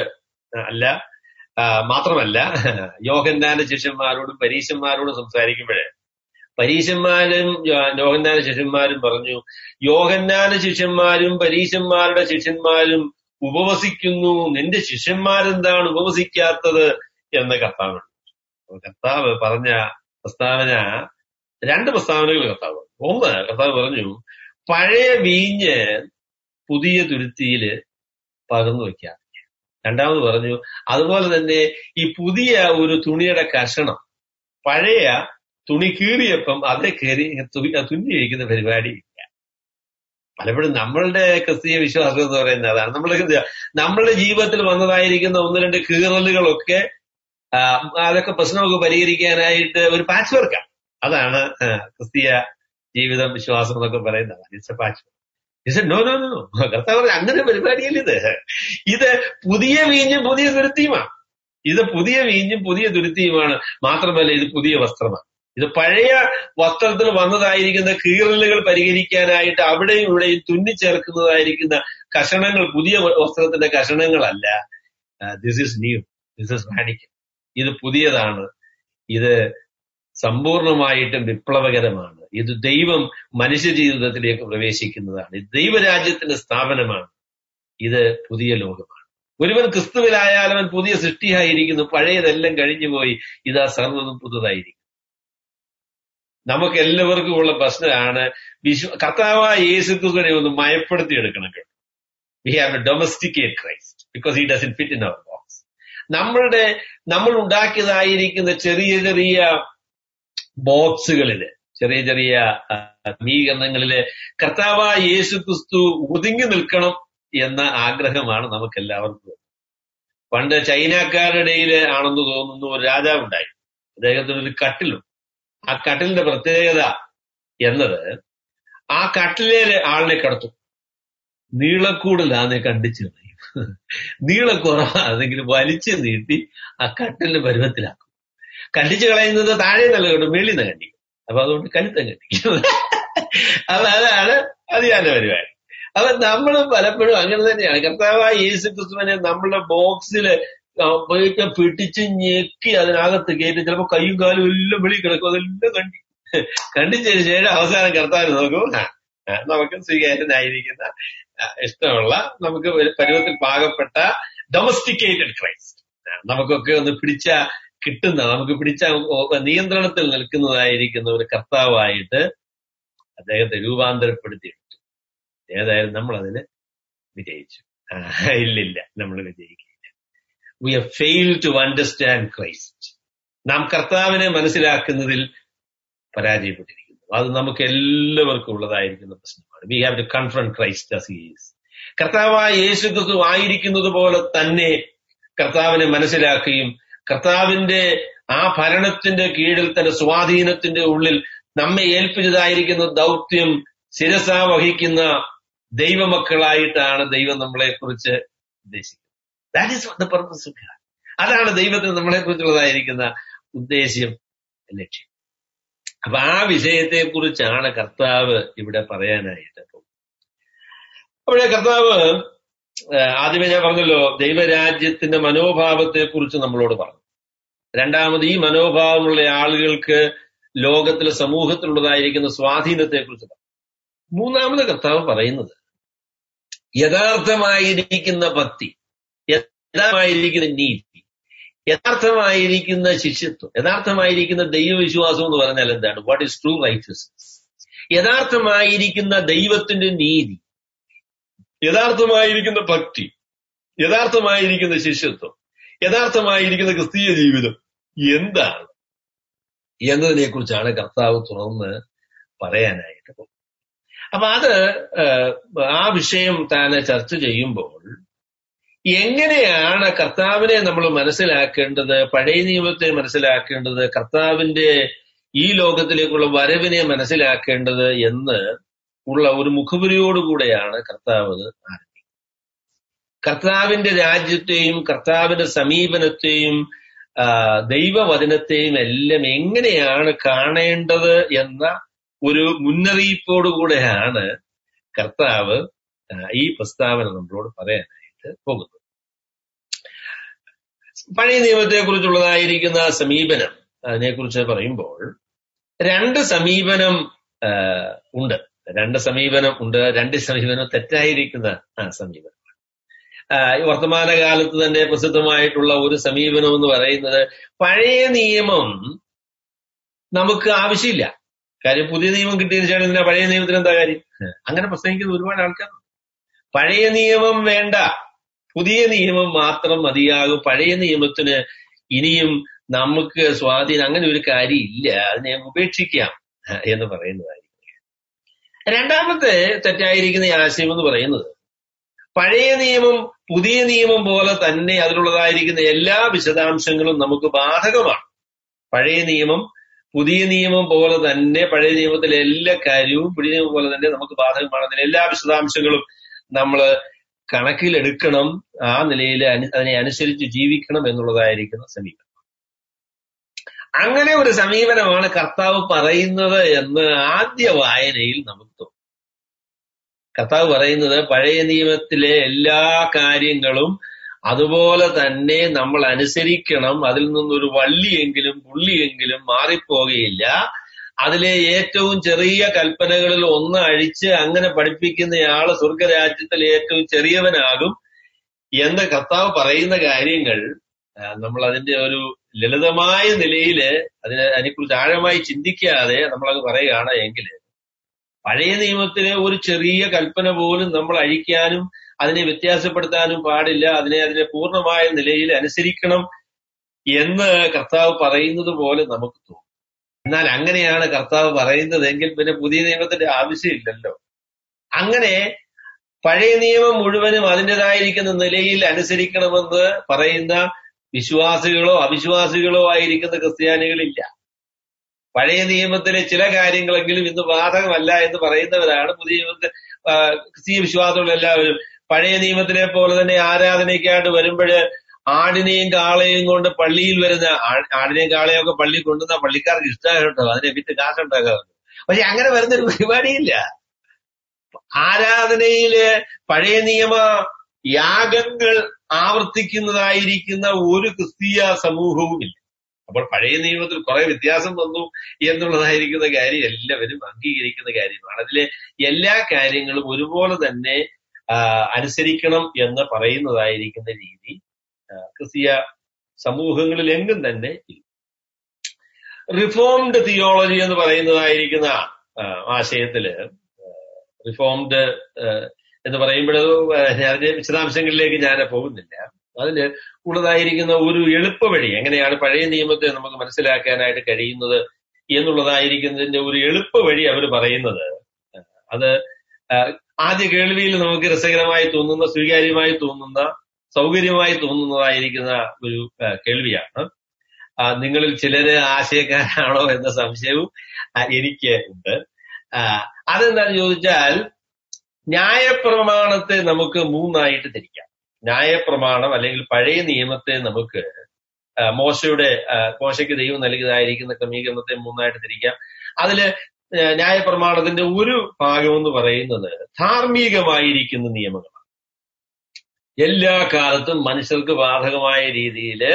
മാത്രമല്ല യോഹന്നാന്റെ ശിഷ്യന്മാരോടും പരീശന്മാരോടും സംസാരിക്കുമ്പോഴേ പരീശന്മാരും യോഹന്നാന്റെ ശിഷ്യന്മാരും പറഞ്ഞു, യോഹന്നാന്റെ ശിഷ്യന്മാരും പരീശന്മാരുടെ ശിഷ്യന്മാരും ഉപവസിക്കുന്നു, നിന്റെ ശിഷ്യന്മാരെന്താണ് ഉപവസിക്കാത്തത് എന്ന് കർത്താവ്. കർത്താവ് പറഞ്ഞ പ്രസ്താവന, 2 പ്രസ്താവനകൾ കർത്താവ്. ഒന്ന്, കർത്താവ് പറഞ്ഞു പഴയ വീഞ്ഞ് പുതിയ തുരുത്തിയില് പകർന്നു വെക്കാം. രണ്ടാമത് പറഞ്ഞു അതുപോലെ തന്നെ ഈ പുതിയ ഒരു തുണിയുടെ കഷണം പഴയ തുണി കീറിയപ്പം അതേ കയറി തുന്നി വയ്ക്കുന്ന പരിപാടി ഇല്ല. പലപ്പോഴും നമ്മളുടെ ക്രിസ്തീയ വിശ്വാസം എന്ന് പറയുന്നത് അതാണ്. നമ്മളുടെ ജീവിതത്തിൽ വന്നതായിരിക്കുന്ന 1-2 കീറലുകളൊക്കെ അതൊക്കെ പ്രശ്നമൊക്കെ പരിഹരിക്കാനായിട്ട് ഒരു പാച്ച് വർക്കാണ്. അതാണ് ക്രിസ്തീയ ജീവിതം, വിശ്വാസം എന്നൊക്കെ പറയുന്നത്. It's a patch work. No no no, കർത്താവ് പറഞ്ഞ അങ്ങനെ പരിപാടിയല്ല ഇത് പുതിയ വീഞ്ഞും പുതിയ തുരുത്തിയുമാണ്. ഇത് പുതിയ വീഞ്ഞും പുതിയ തുരുത്തിയുമാണ്. മാത്രമല്ല ഇത് പുതിയ വസ്ത്രമാണ്. ഇത് പഴയ വസ്ത്രത്തിൽ വന്നതായിരിക്കുന്ന കീറലുകൾ പരിഹരിക്കാനായിട്ട് അവിടെയും ഇവിടെയും തുന്നിച്ചേർക്കുന്നതായിരിക്കുന്ന കഷണങ്ങൾ പുതിയ വസ്ത്രത്തിന്റെ കഷണങ്ങളല്ല. This is new, this is radical. ഇത് പുതിയതാണ്, ഇത് സമ്പൂർണമായിട്ടും വിപ്ലവകരമാണ്. ഇത് ദൈവം മനുഷ്യ ജീവിതത്തിലേക്ക് പ്രവേശിക്കുന്നതാണ്. ഇത് ദൈവരാജ്യത്തിന്റെ സ്ഥാപനമാണ്. ഇത് പുതിയ ലോകമാണ്. ഒരുവൻ ക്രിസ്തുവിലായാൽ അവൻ പുതിയ സൃഷ്ടിയായിരിക്കുന്നു, പഴയതെല്ലാം കഴിഞ്ഞുപോയി, ഇതാ സർവ്വതും പുതുതായിരിക്കും. നമുക്ക് എല്ലാവർക്കും ഉള്ള പ്രശ്നമാണ് കർത്താവായ യേശു ക്രിസ്തുവിനെ ഒന്ന് മയപ്പെടുത്തി എടുക്കണം. We have a domesticate Christ because he doesn't fit in our box. നമ്മൾ ഉണ്ടാക്കിയതായിരിക്കുന്ന ചെറിയ ചെറിയ ബോക്സുകളില്, ചെറിയ ചെറിയ ക്രമീകരണങ്ങളില് കർത്താവായ യേശു ക്രിസ്തു ഒതുങ്ങി നിൽക്കണം എന്ന ആഗ്രഹമാണ് നമുക്ക് എല്ലാവർക്കും. പണ്ട് ചൈനക്കാരുടെ ഇടയിൽ ആണെന്ന് തോന്നുന്നു ഒരു രാജാവുണ്ടായി. അദ്ദേഹത്തിനൊരു കട്ടിലുണ്ട്. ആ കട്ടിലിന്റെ പ്രത്യേകത എന്നത് ആ കട്ടിലേല് ആളിനെ കടത്തും. നീളക്കൂടുതലാന്നെ കണ്ടിച്ചു കളയും. നീളക്കുറവാണെങ്കിൽ വലിച്ചു നീട്ടി ആ കട്ടിലിന്റെ പരുവത്തിലാക്കും. കണ്ടിച്ചു കളയുന്നത് താഴെ നല്ല കേട്ടോ, വെളിയിൽ നിന്ന് കണ്ടിക്കും. അപ്പൊ അതുകൊണ്ട് കഴുത്തം കണ്ടിക്കും. അപ്പൊ അതാണ് അതിയാന്റെ പരിപാടി. അപ്പൊ നമ്മൾ പലപ്പോഴും അങ്ങനെ തന്നെയാണ്. കർത്താവായ യേശു ക്രിസ്തുവിനെ നമ്മളുടെ ബോക്സില് പിടിച്ച് ഞെക്കി അതിനകത്ത് കയറ്റി ചിലപ്പോ കൈയും കാലും എല്ലാം വെളി കിടക്കും. അതെല്ലാം കണ്ടിച്ചതിന് ശേഷം അവസാനം കർത്താവിന് നോക്കും, നമുക്ക് സ്വീകാര്യനായിരിക്കുന്ന ഇഷ്ടമുള്ള നമുക്ക് പരുവത്തിൽ പാകപ്പെട്ട ഡൊമസ്റ്റിക്കേറ്റഡ് ക്രൈസ്റ്റ്, നമുക്കൊക്കെ ഒന്ന് കിട്ടുന്ന നമുക്ക് പിടിച്ച നിയന്ത്രണത്തിൽ നിൽക്കുന്നതായിരിക്കുന്ന ഒരു കർത്താവായിട്ട് അദ്ദേഹത്തെ രൂപാന്തരപ്പെടുത്തിയെടുത്തു. ഏതായാലും നമ്മൾ അതിന് വിജയിച്ചു? ഇല്ലില്ല, നമ്മൾ വിജയിക്കില്ല. We have failed to understand Christ. നാം കർത്താവിനെ മനസ്സിലാക്കുന്നതിൽ പരാജയപ്പെട്ടിരിക്കുന്നു. അത് നമുക്ക് എല്ലാവർക്കും ഉള്ളതായിരിക്കുന്ന പ്രശ്നമാണ്. We have to confront Christ as he is. കർത്താവായ യേശു ക്രിസ്തു ആയിരിക്കുന്നത് പോലെ തന്നെ കർത്താവിനെ മനസ്സിലാക്കുകയും കർത്താവിന്റെ ആ ഭരണത്തിന്റെ കീഴിൽ തന്നെ സ്വാധീനത്തിന്റെ ഉള്ളിൽ നമ്മെ ഏൽപ്പിച്ചതായിരിക്കുന്ന ദൗത്യം ശിരസ വഹിക്കുന്ന ദൈവമക്കളായിട്ടാണ് ദൈവം നമ്മളെ കുറിച്ച് ഉദ്ദേശിക്കുന്നത്. That is the purpose of God. അതാണ് ദൈവത്തിന് നമ്മളെ കുറിച്ചുള്ളതായിരിക്കുന്ന ഉദ്ദേശ്യം, ലക്ഷ്യം. അപ്പൊ ആ വിഷയത്തെ കുറിച്ചാണ് കർത്താവ് ഇവിടെ പറയാനായിട്ട് പോകുന്നത്. അവിടെ കർത്താവ് ആദ്യമേ ഞാൻ പറഞ്ഞല്ലോ, ദൈവരാജ്യത്തിന്റെ മനോഭാവത്തെ കുറിച്ച് നമ്മളോട് പറഞ്ഞു. രണ്ടാമത് ഈ മനോഭാവമുള്ള ആളുകൾക്ക് ലോകത്തിലെ സമൂഹത്തിലുള്ളതായിരിക്കുന്ന സ്വാധീനത്തെ കുറിച്ച് പറഞ്ഞു. മൂന്നാമത് കർത്താവ് പറയുന്നത് യഥാർത്ഥമായിരിക്കുന്ന ഭക്തി, യഥാർത്ഥമായിരിക്കുന്ന നീതി, യഥാർത്ഥമായിരിക്കുന്ന ശിഷ്യത്വം, യഥാർത്ഥമായിരിക്കുന്ന ദൈവവിശ്വാസം എന്ന് പറഞ്ഞാൽ എന്താണ്? What is true righteousness? യഥാർത്ഥമായിരിക്കുന്ന ദൈവത്തിന്റെ നീതി, യഥാർത്ഥമായിരിക്കുന്ന ഭക്തി, യഥാർത്ഥമായിരിക്കുന്ന ശിഷ്യത്വം, യഥാർത്ഥമായിരിക്കുന്ന ക്രിസ്തീയ ജീവിതം എന്താണ് എന്നതിനെ കുറിച്ചാണ് കർത്താവ് തുറന്ന് പറയാനായിട്ട് പോകുന്നത്. അപ്പൊ അത് ആ വിഷയം താനെ ചർച്ച ചെയ്യുമ്പോൾ എങ്ങനെയാണ് കർത്താവിനെ നമ്മൾ മനസ്സിലാക്കേണ്ടത്, പഴയ നിയമത്തെ മനസ്സിലാക്കേണ്ടത്, കർത്താവിന്റെ ഈ ലോകത്തിലേക്കുള്ള വരവിനെ മനസ്സിലാക്കേണ്ടത് എന്ന് ഉള്ള ഒരു മുഖപുരിയോടുകൂടെയാണ് കർത്താവ് ആരംഭിക്കുന്നത്. കർത്താവിന്റെ രാജ്യത്തെയും കർത്താവിന്റെ സമീപനത്തെയും ദൈവവചനത്തെയും എല്ലാം എങ്ങനെയാണ് കാണേണ്ടത് എന്ന ഒരു മുന്നറിയിപ്പോടുകൂടെയാണ് കർത്താവ് ഈ പ്രസ്താവന നമ്മളോട് പറയാനായിട്ട് പോകുന്നത്. പഴയ നിയമത്തെ കുറിച്ചുള്ളതായിരിക്കുന്ന സമീപനം, അതിനെക്കുറിച്ച് പറയുമ്പോൾ രണ്ട് സമീപനം ഉണ്ട്. രണ്ട് സമീപനം തെറ്റായിരിക്കുന്ന സമീപനം. വർത്തമാനകാലത്ത് തന്നെ പ്രസിദ്ധമായിട്ടുള്ള ഒരു സമീപനം എന്ന് പറയുന്നത്, പഴയ നിയമം നമുക്ക് ആവശ്യമില്ല, കാര്യം പുതിയ നിയമം കിട്ടിയതിനു ശേഷം ഇതിനാ പഴയ നിയമത്തിന് എന്താ കാര്യം? അങ്ങനെ പ്രസംഗിക്കുന്ന ഒരുപാട് ആൾക്കാരുണ്ട്. പഴയ നിയമം വേണ്ട, പുതിയ നിയമം മാത്രം മതിയാകും, പഴയ നിയമത്തിന് ഇനിയും നമുക്ക് സ്വാധീനം, അങ്ങനെ ഒരു കാര്യം ഇല്ല, അതിനെ ഉപേക്ഷിക്കാം എന്ന് പറയുന്നതായിരിക്കും. രണ്ടാമത്തെ തെറ്റായിരിക്കുന്ന ആശയം എന്ന് പറയുന്നത്, പഴയ നിയമം പുതിയ നിയമം പോലെ തന്നെ അതിലുള്ളതായിരിക്കുന്ന എല്ലാ വിശദാംശങ്ങളും നമുക്ക് ബാധകമാണ്. പഴയ നിയമം പുതിയ നിയമം പോലെ തന്നെ, പഴയ നിയമത്തിലെ എല്ലാ കാര്യവും പുതിയ നിയമം പോലെ തന്നെ നമുക്ക് ബാധകമാണ്. അതിലെ എല്ലാ വിശദാംശങ്ങളും നമ്മൾ കണക്കിലെടുക്കണം, ആ നിലയിൽ അതിനെ അനുസരിച്ച് ജീവിക്കണം എന്നുള്ളതായിരിക്കുന്ന സമീപനം. അങ്ങനെ ഒരു സമീപനമാണ് കർത്താവ് പറയുന്നത് എന്ന് ആദ്യ വായനയിൽ നമുക്ക് തോന്നും. കർത്താവ് പറയുന്നത് പഴയ നിയമത്തിലെ എല്ലാ കാര്യങ്ങളും അതുപോലെ തന്നെ നമ്മൾ അനുസരിക്കണം, അതിൽ നിന്നൊരു വള്ളിയെങ്കിലും പുള്ളിയെങ്കിലും മാറിപ്പോകുകയില്ല. അതിലെ ഏറ്റവും ചെറിയ കൽപ്പനകളിൽ ഒന്ന് അഴിച്ച് അങ്ങനെ പഠിപ്പിക്കുന്നയാള് സ്വർഗരാജ്യത്തിൽ ഏറ്റവും ചെറിയവനാകും എന്ന് കർത്താവ് പറയുന്ന കാര്യങ്ങൾ നമ്മൾ അതിന്റെ ഒരു ലളിതമായ നിലയില് അതിനെക്കുറിച്ച് ആഴമായി ചിന്തിക്കാതെ നമ്മളത് പറയുകയാണ് എങ്കിൽ പഴയ നിയമത്തിലെ ഒരു ചെറിയ കൽപ്പന പോലും നമ്മൾ അഴിക്കാനും അതിനെ വ്യത്യാസപ്പെടുത്താനും പാടില്ല. അതിനെ പൂർണ്ണമായ നിലയിൽ അനുസരിക്കണം എന്ന് കർത്താവ് പറയുന്നത് പോലെ നമുക്ക് തോന്നും. എന്നാൽ അങ്ങനെയാണ് കർത്താവ് പറയുന്നതെങ്കിൽ പിന്നെ പുതിയ നിയമത്തിന്റെ ആവശ്യമില്ലല്ലോ. അങ്ങനെ പഴയ നിയമം മുഴുവനും അതിൻ്റെതായിരിക്കുന്ന നിലയിൽ അനുസരിക്കണമെന്ന് പറയുന്ന വിശ്വാസികളോ അവിശ്വാസികളോ ആയിരിക്കുന്ന ക്രിസ്ത്യാനികളില്ല. പഴയ നിയമത്തിലെ ചില കാര്യങ്ങളെങ്കിലും ഇന്ന് ബാധകമല്ല എന്ന് പറയുന്നവരാണ് പുതിയ നിയമത്തിൽ ക്രിസ്തീയ വിശ്വാസികളെല്ലാവരും. പഴയ നിയമത്തിലെ പോലെ തന്നെ ആരാധനയ്ക്കായിട്ട് വരുമ്പോഴ് ആടിനെയും കാളയും കൊണ്ട് പള്ളിയിൽ വരുന്ന ആടിനെയും കാളയും ഒക്കെ പള്ളി കൊണ്ടുവന്ന പള്ളിക്കാർക്ക് ഇഷ്ടമായിട്ടോ, അതിനെ വിറ്റ് കാശുണ്ടാക്കാറുണ്ട്. പക്ഷെ അങ്ങനെ വരുന്നൊരു പരിപാടിയില്ല. ആരാധനയില് പഴയ നിയമ യാഗങ്ങൾ ആവർത്തിക്കുന്നതായിരിക്കുന്ന ഒരു ക്രിസ്തീയ സമൂഹവുമില്ല. അപ്പോൾ പഴയ നിയമത്തിൽ കുറെ വ്യത്യാസം വന്നു എന്നുള്ളതായിരിക്കുന്ന കാര്യം എല്ലാവരും അംഗീകരിക്കുന്ന കാര്യമാണ്. അതിലെ എല്ലാ കാര്യങ്ങളും ഒരുപോലെ തന്നെ അനുസരിക്കണം എന്ന് പറയുന്നതായിരിക്കുന്ന രീതി ക്രിസ്തീയ സമൂഹങ്ങളിൽ എങ്ങും തന്നെ ഇല്ല. റിഫോംഡ് തിയോളജി എന്ന് പറയുന്നതായിരിക്കുന്ന ആശയത്തില് റിഫോംഡ് എന്ന് പറയുമ്പോഴത് അതിന്റെ വിശദാംശങ്ങളിലേക്ക് ഞാൻ പോകുന്നില്ല. അതില് ഉള്ളതായിരിക്കുന്ന ഒരു എളുപ്പ വഴി, എങ്ങനെയാണ് പഴയ നിയമത്തെ നമുക്ക് മനസ്സിലാക്കാനായിട്ട് കഴിയുന്നത് എന്നുള്ളതായിരിക്കുന്നതിന്റെ ഒരു എളുപ്പ വഴി അവർ പറയുന്നത്, അത് ആദ്യ കേൾവിയിൽ നമുക്ക് രസകരമായി തോന്നുന്ന, സ്വീകാര്യമായി തോന്നുന്ന, സൗകര്യമായി തോന്നുന്നതായിരിക്കുന്ന ഒരു കേൾവിയാണ്. നിങ്ങളിൽ ചിലര് ആശയക്കാരാണോ എന്ന സംശയവും എനിക്ക് ഉണ്ട്. അതെന്താണെന്ന് ചോദിച്ചാൽ, ന്യായപ്രമാണത്തെ നമുക്ക് മൂന്നായിട്ട് തിരിക്കാം. ന്യായപ്രമാണം അല്ലെങ്കിൽ പഴയ നിയമത്തെ നമുക്ക് മോശയ്ക്ക് ദൈവം നൽകിയതായിരിക്കുന്ന ക്രമീകരണത്തെ മൂന്നായിട്ട് തിരിക്കാം. അതില് ന്യായപ്രമാണത്തിന്റെ ഒരു ഭാഗം എന്ന് പറയുന്നത് ധാർമ്മികമായിരിക്കുന്ന നിയമങ്ങളാണ്. എല്ലാ കാലത്തും മനുഷ്യർക്ക് ബാധകമായ രീതിയില്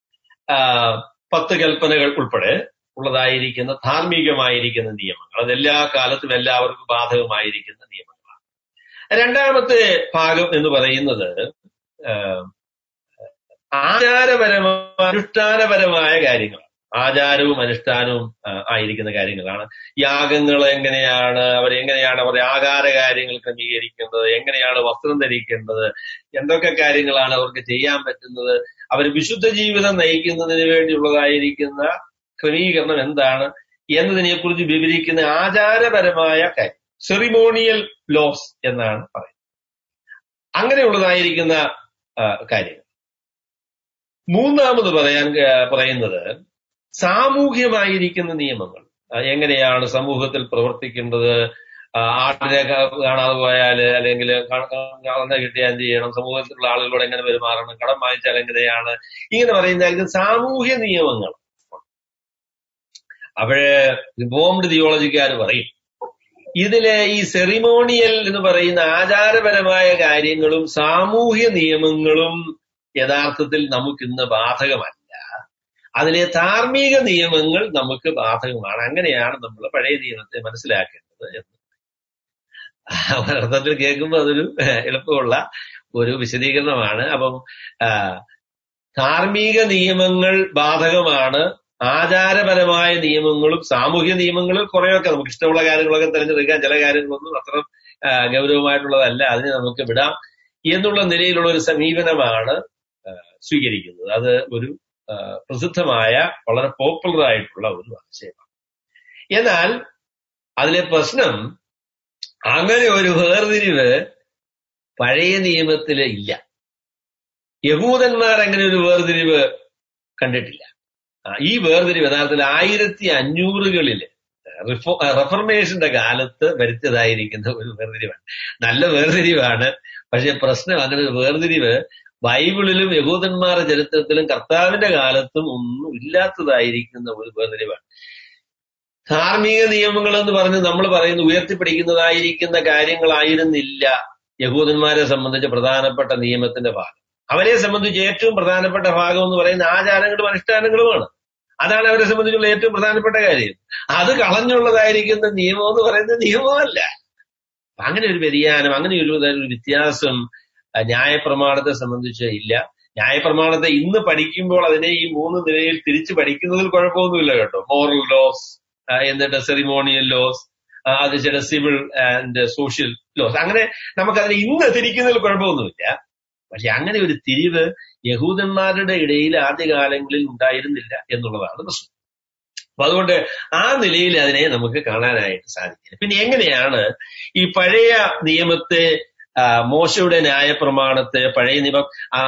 10 കൽപ്പനകൾ ഉൾപ്പെടെ ഉള്ളതായിരിക്കുന്ന ധാർമ്മികമായിരിക്കുന്ന നിയമങ്ങൾ, അതെല്ലാ കാലത്തും എല്ലാവർക്കും ബാധകമായിരിക്കുന്ന നിയമങ്ങളാണ്. രണ്ടാമത്തെ ഭാഗം എന്ന് പറയുന്നത് അനുഷ്ഠാനപരമായ കാര്യങ്ങളാണ്. ആചാരവും അനുഷ്ഠാനവും ആയിരിക്കുന്ന കാര്യങ്ങളാണ്. യാഗങ്ങൾ എങ്ങനെയാണ് അവരുടെ ആഹാര കാര്യങ്ങൾ ക്രമീകരിക്കേണ്ടത്, എങ്ങനെയാണ് വസ്ത്രം ധരിക്കേണ്ടത്, എന്തൊക്കെ കാര്യങ്ങളാണ് അവർക്ക് ചെയ്യാൻ പറ്റുന്നത്, അവർ വിശുദ്ധ ജീവിതം നയിക്കുന്നതിന് വേണ്ടിയുള്ളതായിരിക്കുന്ന ക്രമീകരണം എന്താണ് എന്നതിനെ കുറിച്ച് വിവരിക്കുന്ന ആചാരപരമായ കാര്യം, സെറിമോണിയൽ ലോസ് എന്നാണ് പറയുന്നത്. അങ്ങനെയുള്ളതായിരിക്കുന്ന കാര്യങ്ങൾ. മൂന്നാമത് പറയുന്നത് സാമൂഹ്യമായിരിക്കുന്ന നിയമങ്ങൾ. എങ്ങനെയാണ് സമൂഹത്തിൽ പ്രവർത്തിക്കേണ്ടത്, ആടിനെ കാണാതെ പോയാല് അല്ലെങ്കിൽ കളന്ന് കിട്ടിയാൽ എന്ത് ചെയ്യണം, സമൂഹത്തിലുള്ള ആളുകളോട് എങ്ങനെ പെരുമാറണം, കടം വാങ്ങിച്ചാൽ എങ്ങനെയാണ്, ഇങ്ങനെ പറയുന്ന സാമൂഹ്യ നിയമങ്ങൾ. അവിടെ റിഫോംഡ് തിയോളജിക്കാർ പറയും ഇതിലെ ഈ സെറിമോണിയൽ എന്ന് പറയുന്ന ആചാരപരമായ കാര്യങ്ങളും സാമൂഹ്യ നിയമങ്ങളും യഥാർത്ഥത്തിൽ നമുക്കിന്ന് ബാധകമല്ല. അതിലെ ധാർമ്മിക നിയമങ്ങൾ നമുക്ക് ബാധകമാണ്. അങ്ങനെയാണ് നമ്മൾ പഴയ നിയമത്തെ മനസ്സിലാക്കേണ്ടത് എന്ന് അർത്ഥത്തിൽ കേൾക്കുമ്പോൾ അതൊരു എളുപ്പമുള്ള ഒരു വിശദീകരണമാണ്. അപ്പം ധാർമ്മിക നിയമങ്ങൾ ബാധകമാണ്, ആചാരപരമായ നിയമങ്ങളും സാമൂഹ്യ നിയമങ്ങളും കുറെയൊക്കെ നമുക്ക് ഇഷ്ടമുള്ള കാര്യങ്ങളൊക്കെ തിരഞ്ഞെടുക്കാം, ചില കാര്യങ്ങളൊന്നും അത്ര ഗൗരവമായിട്ടുള്ളതല്ല, അതിനെ നമുക്ക് വിടാം എന്നുള്ള നിലയിലുള്ള ഒരു സമീപനമാണ് സ്വീകരിക്കുന്നത്. അത് ഒരു പ്രസിദ്ധമായ വളരെ പോപ്പുലർ ആയിട്ടുള്ള ഒരു ആശയമാണ്. എന്നാൽ അതിലെ പ്രശ്നം, അങ്ങനെ ഒരു വേർതിരിവ് പഴയ നിയമത്തില് ഇല്ല. യഹൂദന്മാർ അങ്ങനെ ഒരു വേർതിരിവ് കണ്ടിട്ടില്ല. ഈ വേർതിരിവ് യഥാർത്ഥത്തിൽ 1500കളില് റെഫർമേഷന്റെ കാലത്ത് വരുത്തിയതായിരിക്കുന്ന ഒരു വേർതിരിവാണ്. നല്ല വേർതിരിവാണ്. പക്ഷെ പ്രശ്നം, അങ്ങനെ ഒരു വേർതിരിവ് ബൈബിളിലും യഹൂദന്മാരുടെ ചരിത്രത്തിലും കർത്താവിന്റെ കാലത്തും ഒന്നും ഇല്ലാത്തതായിരിക്കുന്ന ഒരു വേർതിരിവാണ്. ധാർമ്മിക നിയമങ്ങൾ എന്ന് പറഞ്ഞ് നമ്മൾ പറയുന്ന ഉയർത്തിപ്പിടിക്കുന്നതായിരിക്കുന്ന കാര്യങ്ങളായിരുന്നില്ല യഹൂദന്മാരെ സംബന്ധിച്ച് പ്രധാനപ്പെട്ട നിയമത്തിന്റെ ഭാഗം. അവരെ സംബന്ധിച്ച് ഏറ്റവും പ്രധാനപ്പെട്ട ഭാഗം എന്ന് പറയുന്ന ആചാരങ്ങളും അനുഷ്ഠാനങ്ങളുമാണ്. അതാണ് അവരെ സംബന്ധിച്ചുള്ള ഏറ്റവും പ്രധാനപ്പെട്ട കാര്യം. അത് കളഞ്ഞുള്ളതായിരിക്കുന്ന നിയമം എന്ന് പറയുന്നത് നിയമമല്ല. അങ്ങനെ ഒരു വ്യതിയാനം, അങ്ങനെ ഒരു വ്യത്യാസം ന്യായപ്രമാണത്തെ സംബന്ധിച്ച് ഇല്ല. ന്യായപ്രമാണത്തെ ഇന്ന് പഠിക്കുമ്പോൾ അതിനെ ഈ 3 നിലയിൽ തിരിച്ചു പഠിക്കുന്നതിൽ കുഴപ്പമൊന്നുമില്ല കേട്ടോ. മോറൽ ലോസ്, എന്നിട്ട് സെറിമോണിയൽ ലോസ്, അത് ചില സിവിൽ ആൻഡ് സോഷ്യൽ ലോസ്, അങ്ങനെ നമുക്കതിനെ ഇന്ന് തിരിക്കുന്നതിൽ കുഴപ്പമൊന്നുമില്ല. പക്ഷെ അങ്ങനെ ഒരു തിരിവ് യഹൂദന്മാരുടെ ഇടയിൽ ആദ്യകാലങ്ങളിൽ ഉണ്ടായിരുന്നില്ല എന്നുള്ളതാണ് പ്രശ്നം. അപ്പൊ അതുകൊണ്ട് ആ നിലയിൽ അതിനെ നമുക്ക് കാണാനായിട്ട് സാധിക്കില്ല. പിന്നെ എങ്ങനെയാണ് ഈ പഴയ നിയമത്തെ, മോശയുടെ ന്യായപ്രമാണത്തെ പഴയ നിയമം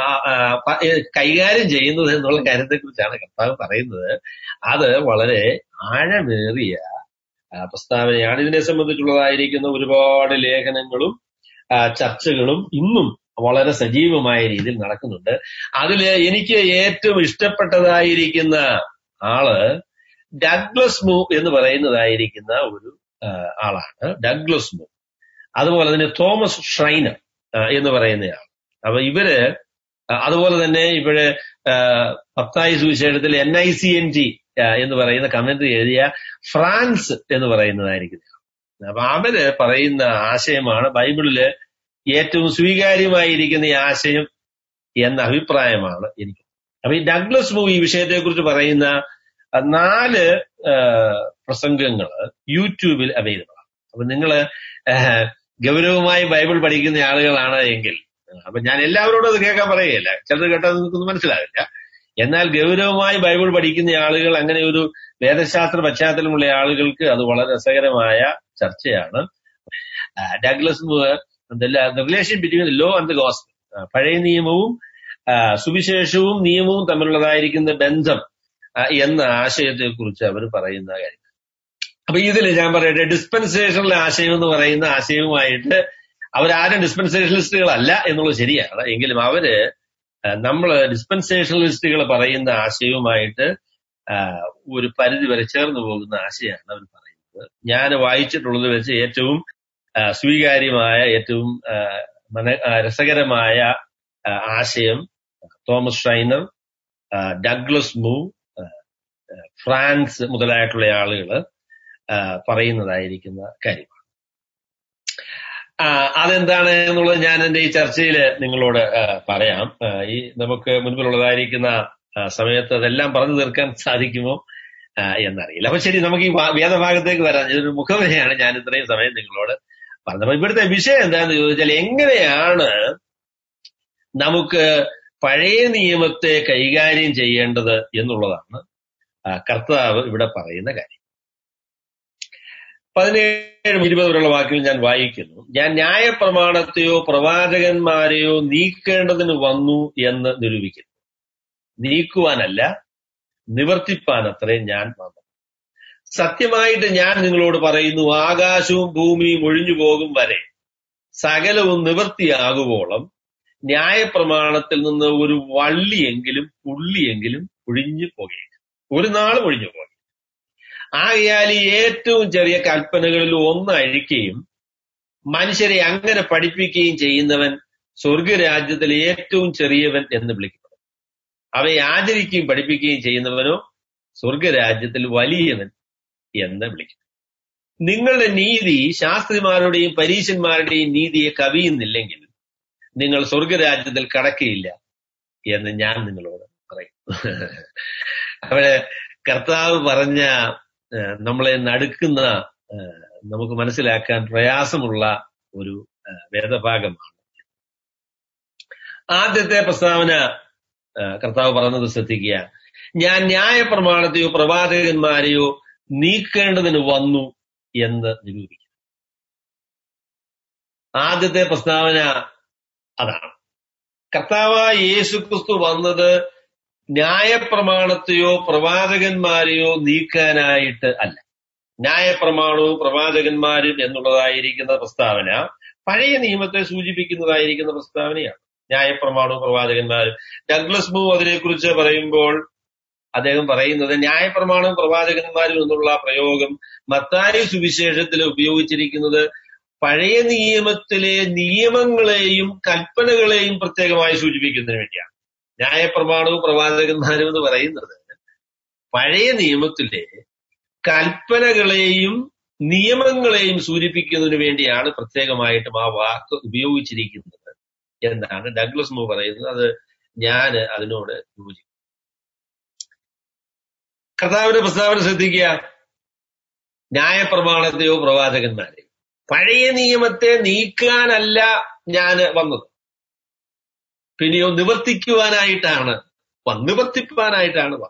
കൈകാര്യം ചെയ്യുന്നത് എന്നുള്ള കാര്യത്തെക്കുറിച്ചാണ് കർത്താവ് പറയുന്നത്. അത് വളരെ ആഴമേറിയ പ്രസ്താവനയാണ്. ഇതിനെ സംബന്ധിച്ചുള്ളതായിരിക്കുന്ന ഒരുപാട് ലേഖനങ്ങളും ചർച്ചകളും ഇന്നും വളരെ സജീവമായ രീതിയിൽ നടക്കുന്നുണ്ട്. അതില് എനിക്ക് ഏറ്റവും ഇഷ്ടപ്പെട്ടതായിരിക്കുന്ന ആള് ഡഗ്ലസ് മൂ എന്ന് പറയുന്നതായിരിക്കുന്ന ഒരു ആളാണ്. ഡഗ്ലസ് മൂ, അതുപോലെ തന്നെ തോമസ് ഷ്രൈനർ എന്ന് പറയുന്നയാൾ. അപ്പൊ ഇവര് അതുപോലെ തന്നെ ഇവിടെ മത്തായി സുവിശേഷത്തിൽ NICNT എന്ന് പറയുന്ന കമന്ററി എഴുതിയ ഫ്രാൻസ് എന്ന് പറയുന്നതായിരിക്കുന്നത്. അപ്പൊ അവര് പറയുന്ന ആശയമാണ് ബൈബിളില് ഏറ്റവും സ്വീകാര്യമായിരിക്കുന്ന ഈ ആശയം എന്ന അഭിപ്രായമാണ് എനിക്ക്. അപ്പൊ ഈ ഡഗ്ലസ് മൂ ഈ വിഷയത്തെക്കുറിച്ച് പറയുന്ന 4 പ്രസംഗങ്ങള് യൂട്യൂബിൽ അവൈലബിൾ ആണ്. അപ്പൊ നിങ്ങള് ഗൗരവമായി ബൈബിൾ പഠിക്കുന്ന ആളുകളാണ് എങ്കിൽ, അപ്പൊ ഞാൻ എല്ലാവരോടും അത് കേൾക്കാൻ പറയുകയില്ല, ചിലത് കേട്ടാൽ നിങ്ങൾക്കൊന്നും മനസ്സിലാവില്ല. എന്നാൽ ഗൗരവമായി ബൈബിൾ പഠിക്കുന്ന ആളുകൾ, അങ്ങനെ ഒരു വേദശാസ്ത്ര പശ്ചാത്തലമുള്ള ആളുകൾക്ക് അത് വളരെ രസകരമായ ചർച്ചയാണ്. ഡഗ്ലസ് മൂ the relation between the law and the gospel, പഴയ നിയമവും സുവിശേഷവും നിയമവും തമ്മിലുള്ളതായിരിക്കുന്ന ബന്ധം എന്ന ആശയത്തെ കുറിച്ച് അവർ പറയുന്ന കാര്യം. അപ്പൊ ഇതിൽ ഞാൻ പറയട്ടെ, ഡിസ്പെൻസേഷനിലെ ആശയം എന്ന് പറയുന്ന ആശയവുമായിട്ട് അവരാരും ഡിസ്പെൻസേഷനിസ്റ്റുകളല്ല എന്നുള്ളത് ശരിയാണ്. എങ്കിലും അവര് നമ്മള് ഡിസ്പെൻസേഷനിസ്റ്റുകൾ പറയുന്ന ആശയവുമായിട്ട് ഒരു പരിധി വരെ ചേർന്ന് പോകുന്ന ആശയമാണ് അവർ പറയുന്നത്. ഞാൻ വായിച്ചിട്ടുള്ളത് വെച്ച് ഏറ്റവും സ്വീകാര്യമായ, ഏറ്റവും രസകരമായ ആശയം തോമസ് ഷ്രൈനർ, ഡഗ്ലസ് മൂ, ഫ്രാൻസ് മുതലായിട്ടുള്ള ആളുകള് പറയുന്നതായിരിക്കുന്ന കാര്യമാണ്. അതെന്താണ് എന്നുള്ളത് ഞാൻ എന്റെ ഈ ചർച്ചയിൽ നിങ്ങളോട് പറയാം. ഈ നമുക്ക് മുൻപിലുള്ളതായിരിക്കുന്ന സമയത്ത് അതെല്ലാം പറഞ്ഞു തീർക്കാൻ സാധിക്കുമോ എന്നറിയില്ല. അപ്പൊ ശരി, നമുക്ക് ഈ വേദഭാഗത്തേക്ക് വരാം. ഇതൊരു മുഖവരെയാണ് ഞാൻ ഇത്രയും സമയം നിങ്ങളോട് പറഞ്ഞത്. അപ്പൊ ഇവിടുത്തെ വിഷയം എന്താണെന്ന് ചോദിച്ചാൽ, എങ്ങനെയാണ് നമുക്ക് പഴയ നിയമത്തെ കൈകാര്യം ചെയ്യേണ്ടത് എന്നുള്ളതാണ് കർത്താവ് ഇവിടെ പറയുന്ന കാര്യം. 17-20 വരെയുള്ള വാക്കുകൾ ഞാൻ വായിക്കുന്നു. ഞാൻ ന്യായപ്രമാണത്തെയോ പ്രവാചകന്മാരെയോ നീക്കേണ്ടതിന് വന്നു എന്ന് നിരൂപിക്കുന്നു. നീക്കുവാനല്ല, നിവർത്തിപ്പാനത്രേ ഞാൻ വന്നു. സത്യമായിട്ട് ഞാൻ നിങ്ങളോട് പറയുന്നു, ആകാശവും ഭൂമിയും ഒഴിഞ്ഞു പോകും വരെ സകലവും നിവൃത്തിയാകുവോളം ന്യായപ്രമാണത്തിൽ നിന്ന് ഒരു വള്ളിയെങ്കിലും പുള്ളിയെങ്കിലും ഒഴിഞ്ഞു പോകുകയില്ല, ഒരു നാളും ഒഴിഞ്ഞു പോകും. ആകയാൽ ഈ ഏറ്റവും ചെറിയ കൽപ്പനകളിൽ ഒന്ന് അഴിക്കുകയും മനുഷ്യരെ അങ്ങനെ പഠിപ്പിക്കുകയും ചെയ്യുന്നവൻ സ്വർഗരാജ്യത്തിൽ ഏറ്റവും ചെറിയവൻ എന്ന് വിളിക്കപ്പെടും. അവയെ ആചരിക്കുകയും പഠിപ്പിക്കുകയും ചെയ്യുന്നവനോ സ്വർഗരാജ്യത്തിൽ വലിയവൻ എന്ന് വിളിക്കും. നിങ്ങളുടെ നീതി ശാസ്ത്രിമാരുടെയും പരീശന്മാരുടെയും നീതിയെ കവിയുന്നില്ലെങ്കിൽ നിങ്ങൾ സ്വർഗരാജ്യത്തിൽ കടക്കുകയില്ല എന്ന് ഞാൻ നിങ്ങളോട് പറയും. അവിടെ കർത്താവ് പറഞ്ഞ, നമ്മളെ നടുക്കുന്ന, നമുക്ക് മനസ്സിലാക്കാൻ പ്രയാസമുള്ള ഒരു വേദഭാഗമാണ്. ആദ്യത്തെ പ്രസ്താവന കർത്താവ് പറഞ്ഞത് ശ്രദ്ധിക്കുക. ഞാൻ ന്യായപ്രമാണത്തെയോ പ്രവാചകന്മാരെയോ നീക്കേണ്ടതിന് വന്നു എന്ന് നിരൂപിക്കും. ആദ്യത്തെ പ്രസ്താവന അതാണ്. കർത്താവായ യേശുക്രിസ്തു വന്നത് ന്യായപ്രമാണത്തെയോ പ്രവാചകന്മാരെയോ നീക്കാനായിട്ട് അല്ല. ന്യായപ്രമാണവും പ്രവാചകന്മാരും എന്നുള്ളതായിരിക്കുന്ന പ്രസ്താവന പഴയ നിയമത്തെ സൂചിപ്പിക്കുന്നതായിരിക്കുന്ന പ്രസ്താവനയാണ്. ന്യായപ്രമാണവും പ്രവാചകന്മാരും. ഡഗ്ലസ് മൂ അതിനെക്കുറിച്ച് പറയുമ്പോൾ അദ്ദേഹം പറയുന്നത്, ന്യായപ്രമാണവും പ്രവാചകന്മാരും എന്നുള്ള പ്രയോഗം മത്തായി സുവിശേഷത്തിൽ ഉപയോഗിച്ചിരിക്കുന്നത് പഴയ നിയമത്തിലെ നിയമങ്ങളെയും കൽപ്പനകളെയും പ്രത്യേകമായി സൂചിപ്പിക്കുന്നതിന് വേണ്ടിയാണ്. ന്യായപ്രമാണവും പ്രവാചകന്മാരും എന്ന് പറയുന്നത് പഴയ നിയമത്തിലെ കൽപ്പനകളെയും നിയമങ്ങളെയും സൂചിപ്പിക്കുന്നതിന് വേണ്ടിയാണ് പ്രത്യേകമായിട്ടും ആ വാക്ക് ഉപയോഗിച്ചിരിക്കുന്നത് എന്നാണ് ഡഗ്ലസ് മൂ പറയുന്നത്. അത് ഞാൻ അതിനോട് യോജിക്കും. കർത്താവിന്റെ പ്രസ്താവന ശ്രദ്ധിക്കുക. ന്യായപ്രമാണത്തെയോ പ്രവാചകന്മാരെയോ പഴയ നിയമത്തെ നീക്കാനല്ല ഞാൻ വന്നത്, പിന്നെയോ നിവർത്തിപ്പാനായിട്ടാണ് വന്നത്.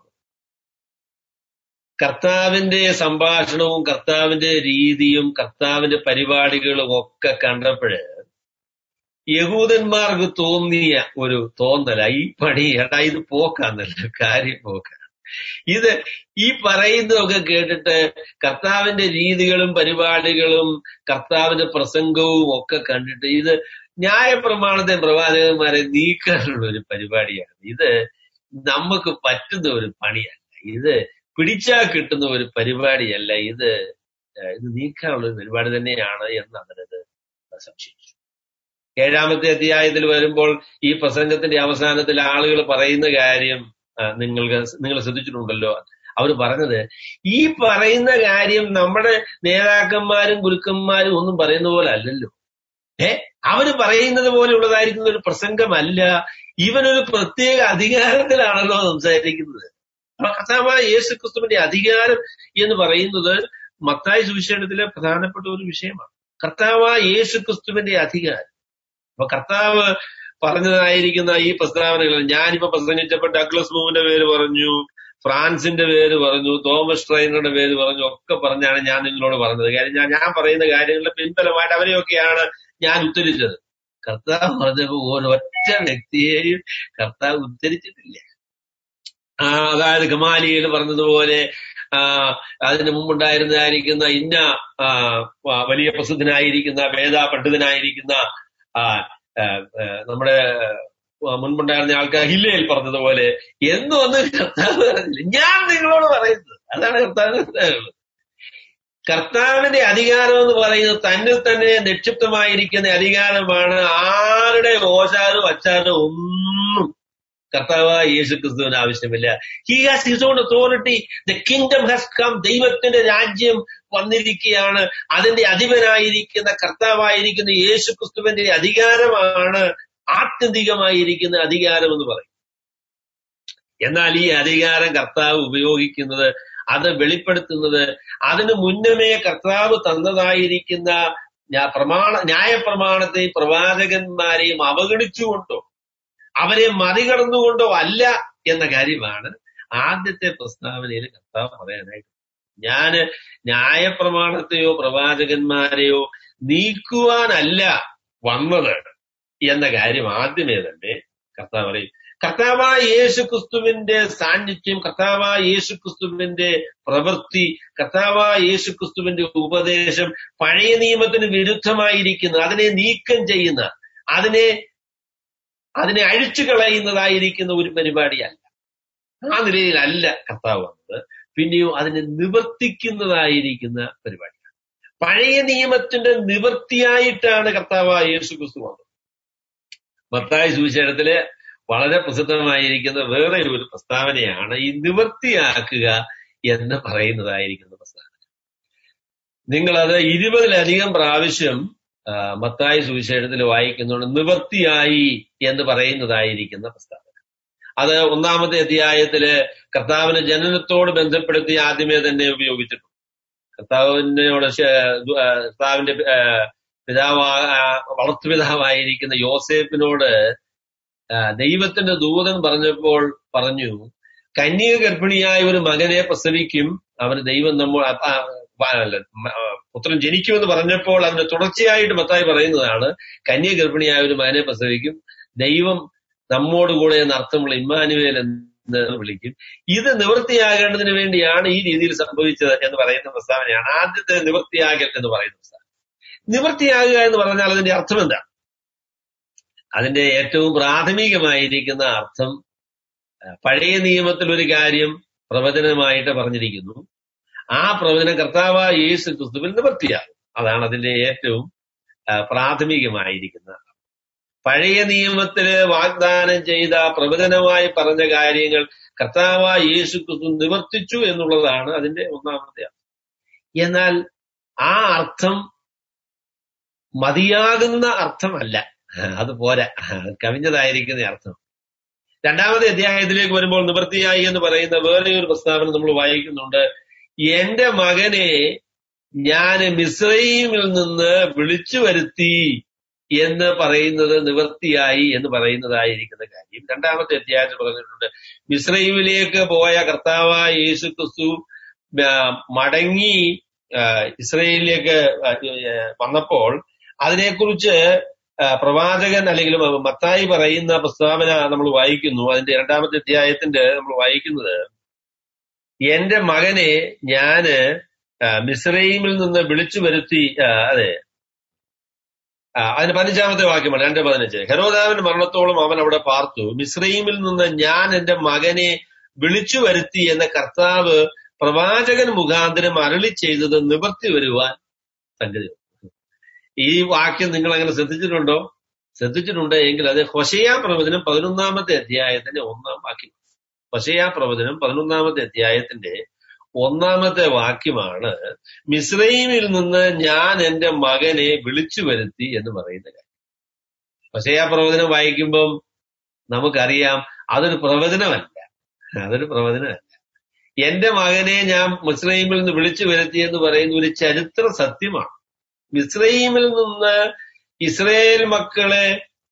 കർത്താവിന്റെ സംഭാഷണവും കർത്താവിന്റെ രീതിയും കർത്താവിന്റെ പരിപാടികളും ഒക്കെ കണ്ടപ്പോഴ് യഹൂദന്മാർക്ക് തോന്നിയ ഒരു തോന്നല, ഈ പണി എടാ ഇത് പോക്കാന്നല്ല, കാര്യം പോക്കാണ്. ഇത് ഈ പറയുന്നതൊക്കെ കേട്ടിട്ട് കർത്താവിന്റെ രീതികളും പരിപാടികളും കർത്താവിന്റെ പ്രസംഗവും ഒക്കെ കണ്ടിട്ട് ഇത് ന്യായപ്രമാണത്തെ പ്രവാചകന്മാരെ നീക്കാനുള്ള ഒരു പരിപാടിയാണ്. ഇത് നമുക്ക് പറ്റുന്ന ഒരു പണിയല്ല, ഇത് പിടിച്ചാൽ കിട്ടുന്ന ഒരു പരിപാടിയല്ല, ഇത് നീക്കാനുള്ള ഒരു പരിപാടി തന്നെയാണ് എന്ന് അവരത് സംശയിച്ചു. 7-ാമത്തെ അധ്യായത്തിൽ വരുമ്പോൾ ഈ പ്രസംഗത്തിന്റെ അവസാനത്തിൽ ആളുകൾ പറയുന്ന കാര്യം നിങ്ങൾ ശ്രദ്ധിച്ചിട്ടുണ്ടല്ലോ. അവർ പറഞ്ഞത്, ഈ പറയുന്ന കാര്യം നമ്മുടെ നേതാക്കന്മാരും ഗുരുക്കന്മാരും ഒന്നും പറയുന്ന പോലെ അല്ലല്ലോ. അവര് പറയുന്നത് പോലെയുള്ളതായിരിക്കുന്ന ഒരു പ്രസംഗമല്ല, ഇവനൊരു പ്രത്യേക അധികാരത്തിലാണല്ലോ സംസാരിക്കുന്നത്. കർത്താവായ യേശു ക്രിസ്തുവിന്റെ അധികാരം എന്ന് പറയുന്നത് മത്തായി സുവിശേഷത്തിലെ പ്രധാനപ്പെട്ട ഒരു വിഷയമാണ്. കർത്താവായ യേശു ക്രിസ്തുവിന്റെ അധികാരം. അപ്പൊ കർത്താവ് പറഞ്ഞതായിരിക്കുന്ന ഈ പ്രസ്താവനകൾ ഞാനിപ്പോ പ്രസംഗിച്ചപ്പോൾ ഡഗ്ലസ് മൂവിന്റെ പേര് പറഞ്ഞു, ഫ്രാൻസിന്റെ പേര് പറഞ്ഞു, തോമസ് ട്രെയിനറുടെ പേര് പറഞ്ഞു, ഒക്കെ പറഞ്ഞാണ് ഞാൻ നിങ്ങളോട് പറഞ്ഞത്. കാര്യം ഞാൻ പറയുന്ന കാര്യങ്ങളുടെ പിൻബലമായിട്ട് അവരെയൊക്കെയാണ് ഞാൻ ഉദ്ധരിച്ചത്. കർത്താവ് പറഞ്ഞപ്പോ ഒരൊറ്റ വ്യക്തിയെയും കർത്താവ് ഉദ്ധരിച്ചിട്ടില്ല. അതായത് ഗമാലിയേൽ പറഞ്ഞതുപോലെ അതിന് മുമ്പുണ്ടായിരുന്നതായിരിക്കുന്ന ഇന്ന വലിയ പ്രസിദ്ധനായിരിക്കുന്ന പണ്ഡിതനായിരിക്കുന്ന നമ്മുടെ മുൻപുണ്ടായിരുന്ന ആൾക്കാർ ഹില്ലയിൽ പറഞ്ഞതുപോലെ എന്നും ഒന്നും കർത്താവ് പറഞ്ഞില്ല. ഞാൻ നിങ്ങളോട് പറയുന്നത് അതാണ് കർത്താവിന്. കർത്താവിന്റെ അധികാരം എന്ന് പറയുന്നത് തന്നിൽ തന്നെ നിക്ഷിപ്തമായിരിക്കുന്ന അധികാരമാണ്. ആരുടെ ഓശാരോ അച്ചാരോ ഒന്നും കർത്താവായ യേശു ക്രിസ്തുവിന് ആവശ്യമില്ല. He has his own authority. The kingdom has come. ദൈവത്തിന്റെ രാജ്യം വന്നിരിക്കുകയാണ്. അതിന്റെ അധിപനായിരിക്കുന്ന കർത്താവായിരിക്കുന്ന യേശു ക്രിസ്തുവിന്റെ അധികാരമാണ് ആത്യന്തികമായിരിക്കുന്ന അധികാരം എന്ന് പറയും. എന്നാൽ ഈ അധികാരം കർത്താവ് ഉപയോഗിക്കുന്നത്, അത് വെളിപ്പെടുത്തുന്നത് അതിന് മുന്നമേ കർത്താവ് തന്നതായിരിക്കുന്ന ന്യായപ്രമാണത്തെയും പ്രവാചകന്മാരെയും അവഗണിച്ചുകൊണ്ടോ അവരെ മറികടന്നുകൊണ്ടോ അല്ല എന്ന കാര്യമാണ് ആദ്യത്തെ പ്രസ്താവനയിൽ കർത്താവ് പറയാനായിട്ട്. ഞാന് ന്യായപ്രമാണത്തെയോ പ്രവാചകന്മാരെയോ നീക്കുവാനല്ല വന്നത് എന്ന കാര്യം ആദ്യമേ തന്നെ കർത്താവ് പറയും. കർത്താവായ യേശു ക്രിസ്തുവിന്റെ സാന്നിധ്യം, കർത്താവായ യേശു ക്രിസ്തുവിന്റെ പ്രവൃത്തി, കർത്താവായ യേശു ക്രിസ്തുവിന്റെ ഉപദേശം പഴയ നിയമത്തിന് വിരുദ്ധമായിരിക്കുന്ന, അതിനെ നീക്കം ചെയ്യുന്ന, അതിനെ അഴിച്ചു കളയുന്നതായിരിക്കുന്ന ഒരു പരിപാടിയല്ല. ആ നിലയിലല്ല കർത്താവ് വന്നത്. പിന്നെയോ അതിനെ നിവർത്തിക്കുന്നതായിരിക്കുന്ന പരിപാടിയാണ്. പഴയ നിയമത്തിന്റെ നിവൃത്തിയായിട്ടാണ് കർത്താവായ യേശു ക്രിസ്തു വന്നത്. മത്തായി സുവിശേഷത്തിലെ വളരെ പ്രസിദ്ധമായിരിക്കുന്ന വേറെ ഒരു പ്രസ്താവനയാണ് ഈ നിവൃത്തിയാക്കുക എന്ന് പറയുന്നതായിരിക്കുന്ന പ്രസ്താവന. നിങ്ങളത് 20-ലധികം പ്രാവശ്യം മത്തായി സുവിശേഷത്തിൽ വായിക്കുന്നുണ്ട് നിവൃത്തിയായി എന്ന് പറയുന്നതായിരിക്കുന്ന പ്രസ്താവന. അത് 1-ാമത്തെ അധ്യായത്തില് കർത്താവിന്റെ ജനനത്തോട് ബന്ധപ്പെടുത്തി ആദ്യമേ തന്നെ ഉപയോഗിച്ചിട്ടുണ്ട്. കർത്താവിന്റെ വളർത്തുപിതാവായിരിക്കുന്ന യോസേപ്പിനോട് ദൈവത്തിന്റെ ദൂതൻ പറഞ്ഞപ്പോൾ പറഞ്ഞു, കന്യക ഗർഭിണിയായ ഒരു മകനെ പ്രസവിക്കും, അവന് ദൈവം പുത്രൻ ജനിക്കുമെന്ന് പറഞ്ഞപ്പോൾ അതിന്റെ തുടർച്ചയായിട്ട് മത്തായി പറയുന്നതാണ് കന്യക ഗർഭിണിയായ ഒരു മകനെ പ്രസവിക്കും, ദൈവം നമ്മോടുകൂടെ എന്ന അർത്ഥമുള്ള ഇമ്മാനുവേൽ എന്ന് വിളിക്കും. ഇത് നിവൃത്തിയാകേണ്ടതിന് വേണ്ടിയാണ് ഈ രീതിയിൽ സംഭവിച്ചത് എന്ന് പറയുന്ന പ്രസ്താവനയാണ് ആദ്യത്തെ നിവൃത്തിയാകൽ എന്ന് പറയുന്ന പ്രസ്താവന. നിവൃത്തിയാകുക എന്ന് പറഞ്ഞാൽ അതിന്റെ അർത്ഥം എന്താണ്? അതിന്റെ ഏറ്റവും പ്രാഥമികമായിരിക്കുന്ന അർത്ഥം, പഴയ നിയമത്തിൽ ഒരു കാര്യം പ്രവചനമായിട്ട് പറഞ്ഞിരിക്കുന്നു, ആ പ്രവചനം കർത്താവായ യേശു ക്രിസ്തുവിൽ നിവൃത്തിയാകും. അതാണ് അതിന്റെ ഏറ്റവും പ്രാഥമികമായിരിക്കുന്ന. പഴയ നിയമത്തില് വാഗ്ദാനം ചെയ്ത പ്രവചനമായി പറഞ്ഞ കാര്യങ്ങൾ കർത്താവായ യേശു ക്രിസ്തു നിവർത്തിച്ചു എന്നുള്ളതാണ് അതിന്റെ ഒന്നാമത്തെ അർത്ഥം. എന്നാൽ ആ അർത്ഥം മതിയാകുന്ന അർത്ഥമല്ല, അത് പോരാ, കവിഞ്ഞതായിരിക്കുന്ന അർത്ഥം. രണ്ടാമത്തെ അധ്യായത്തിലേക്ക് വരുമ്പോൾ നിവൃത്തിയായി എന്ന് പറയുന്ന വേറെ ഒരു പ്രസ്താവന നമ്മൾ വായിക്കുന്നുണ്ട്. എന്റെ മകനെ ഞാൻ മിസ്രയീമിൽ നിന്ന് വിളിച്ചു വരുത്തി എന്ന് പറയുന്നത് നിവൃത്തിയായി എന്ന് പറയുന്നതായിരിക്കുന്ന കാര്യം രണ്ടാമത്തെ അധ്യായത്തിൽ പറഞ്ഞിട്ടുണ്ട്. മിസ്രയീമിലേക്ക് പോയ കർത്താവായ യേശു ക്രിസ്തു മടങ്ങി ഇസ്രയേലിലേക്ക് വന്നപ്പോൾ അതിനെക്കുറിച്ച് പ്രവാചകൻ അല്ലെങ്കിൽ മത്തായി പറയുന്ന പ്രസ്താവന നമ്മൾ വായിക്കുന്നു. അതിന്റെ രണ്ടാമത്തെ അധ്യായത്തിന്റെ നമ്മൾ വായിക്കുന്നത്, എന്റെ മകനെ ഞാന് മിസ്രയീമിൽ നിന്ന് വിളിച്ചു വരുത്തി. അതെ, അതിന്റെ 15-ാമത്തെ വാക്യമാണ്, 2:15. ഹെരോദാവിന്റെ മരണത്തോളം അവൻ അവിടെ പാർത്തു. മിസ്രയീമിൽ നിന്ന് ഞാൻ എന്റെ മകനെ വിളിച്ചു വരുത്തി എന്ന കർത്താവ് പ്രവാചകൻ മുഖാന്തരം അരുളി ചെയ്തത് നിവർത്തി വരുവാൻ സംഗതി. ഈ വാക്യം നിങ്ങൾ അങ്ങനെ ശ്രദ്ധിച്ചിട്ടുണ്ടോ? ശ്രദ്ധിച്ചിട്ടുണ്ട് എങ്കിൽ അത് ഹോശേയ പ്രവചനം 11-ാമത്തെ അധ്യായത്തിന്റെ 1-ാം വാക്യം. ഹോശേയ പ്രവചനം 11-ാമത്തെ അധ്യായത്തിന്റെ 1-ാമത്തെ വാക്യമാണ് മിസ്രയീമിൽ നിന്ന് ഞാൻ എന്റെ മകനെ വിളിച്ചു വരുത്തി എന്ന് പറയുന്ന കാര്യം. ഹോശേയ പ്രവചനം വായിക്കുമ്പം നമുക്കറിയാം അതൊരു പ്രവചനമല്ല, അതൊരു പ്രവചനമല്ല. എന്റെ മകനെ ഞാൻ മിസ്രയീമിൽ നിന്ന് വിളിച്ചു വരുത്തി എന്ന് പറയുന്ന ഒരു ചരിത്ര സത്യമാണ്. മിസ്രയീമിൽ നിന്ന് ഇസ്രയേൽ മക്കളെ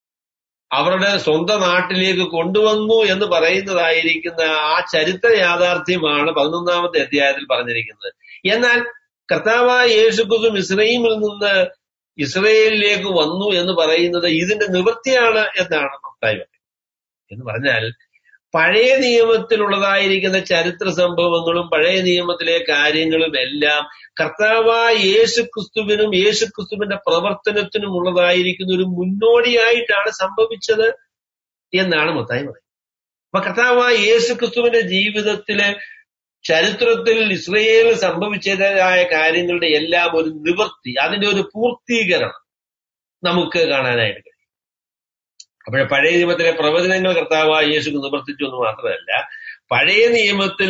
അവരുടെ സ്വന്തം നാട്ടിലേക്ക് കൊണ്ടുവന്നു എന്ന് പറയുന്നതായിരിക്കുന്ന ആ ചരിത്ര യാഥാർത്ഥ്യമാണ് 11-ാമത്തെ അധ്യായത്തിൽ പറഞ്ഞിരിക്കുന്നത്. എന്നാൽ കർത്താവായ യേശു ക്രിസ്തു മിസ്രയീമിൽ നിന്ന് ഇസ്രയേലിലേക്ക് വന്നു എന്ന് പറയുന്നത് ഇതിന്റെ നിവൃത്തിയാണ് എന്നാണ് മത്തായി പറയുന്നത്. എന്ന് പറഞ്ഞാൽ പഴയ നിയമത്തിലുള്ളതായിരിക്കുന്ന ചരിത്ര സംഭവങ്ങളും പഴയ നിയമത്തിലെ കാര്യങ്ങളും എല്ലാം കർത്താവായ യേശു ക്രിസ്തുവിനും യേശു ക്രിസ്തുവിന്റെ പ്രവർത്തനത്തിനും ഉള്ളതായിരിക്കുന്ന ഒരു മുന്നോടിയായിട്ടാണ് സംഭവിച്ചത് എന്നാണ് മത്തായി പറയുന്നത്. അപ്പൊ കർത്താവായ യേശു ക്രിസ്തുവിന്റെ ജീവിതത്തിലെ ചരിത്രത്തിൽ ഇസ്രയേലിൽ സംഭവിച്ചതായ കാര്യങ്ങളുടെ എല്ലാം ഒരു നിവൃത്തി, അതിന്റെ ഒരു പൂർത്തീകരണം നമുക്ക് കാണാനായിട്ട് കഴിയും. അപ്പോഴേ പഴയ നിയമത്തിലെ പ്രവചനങ്ങൾ കർത്താവായ യേശു നിവർത്തിച്ചു എന്ന് മാത്രമല്ല, പഴയ നിയമത്തിൽ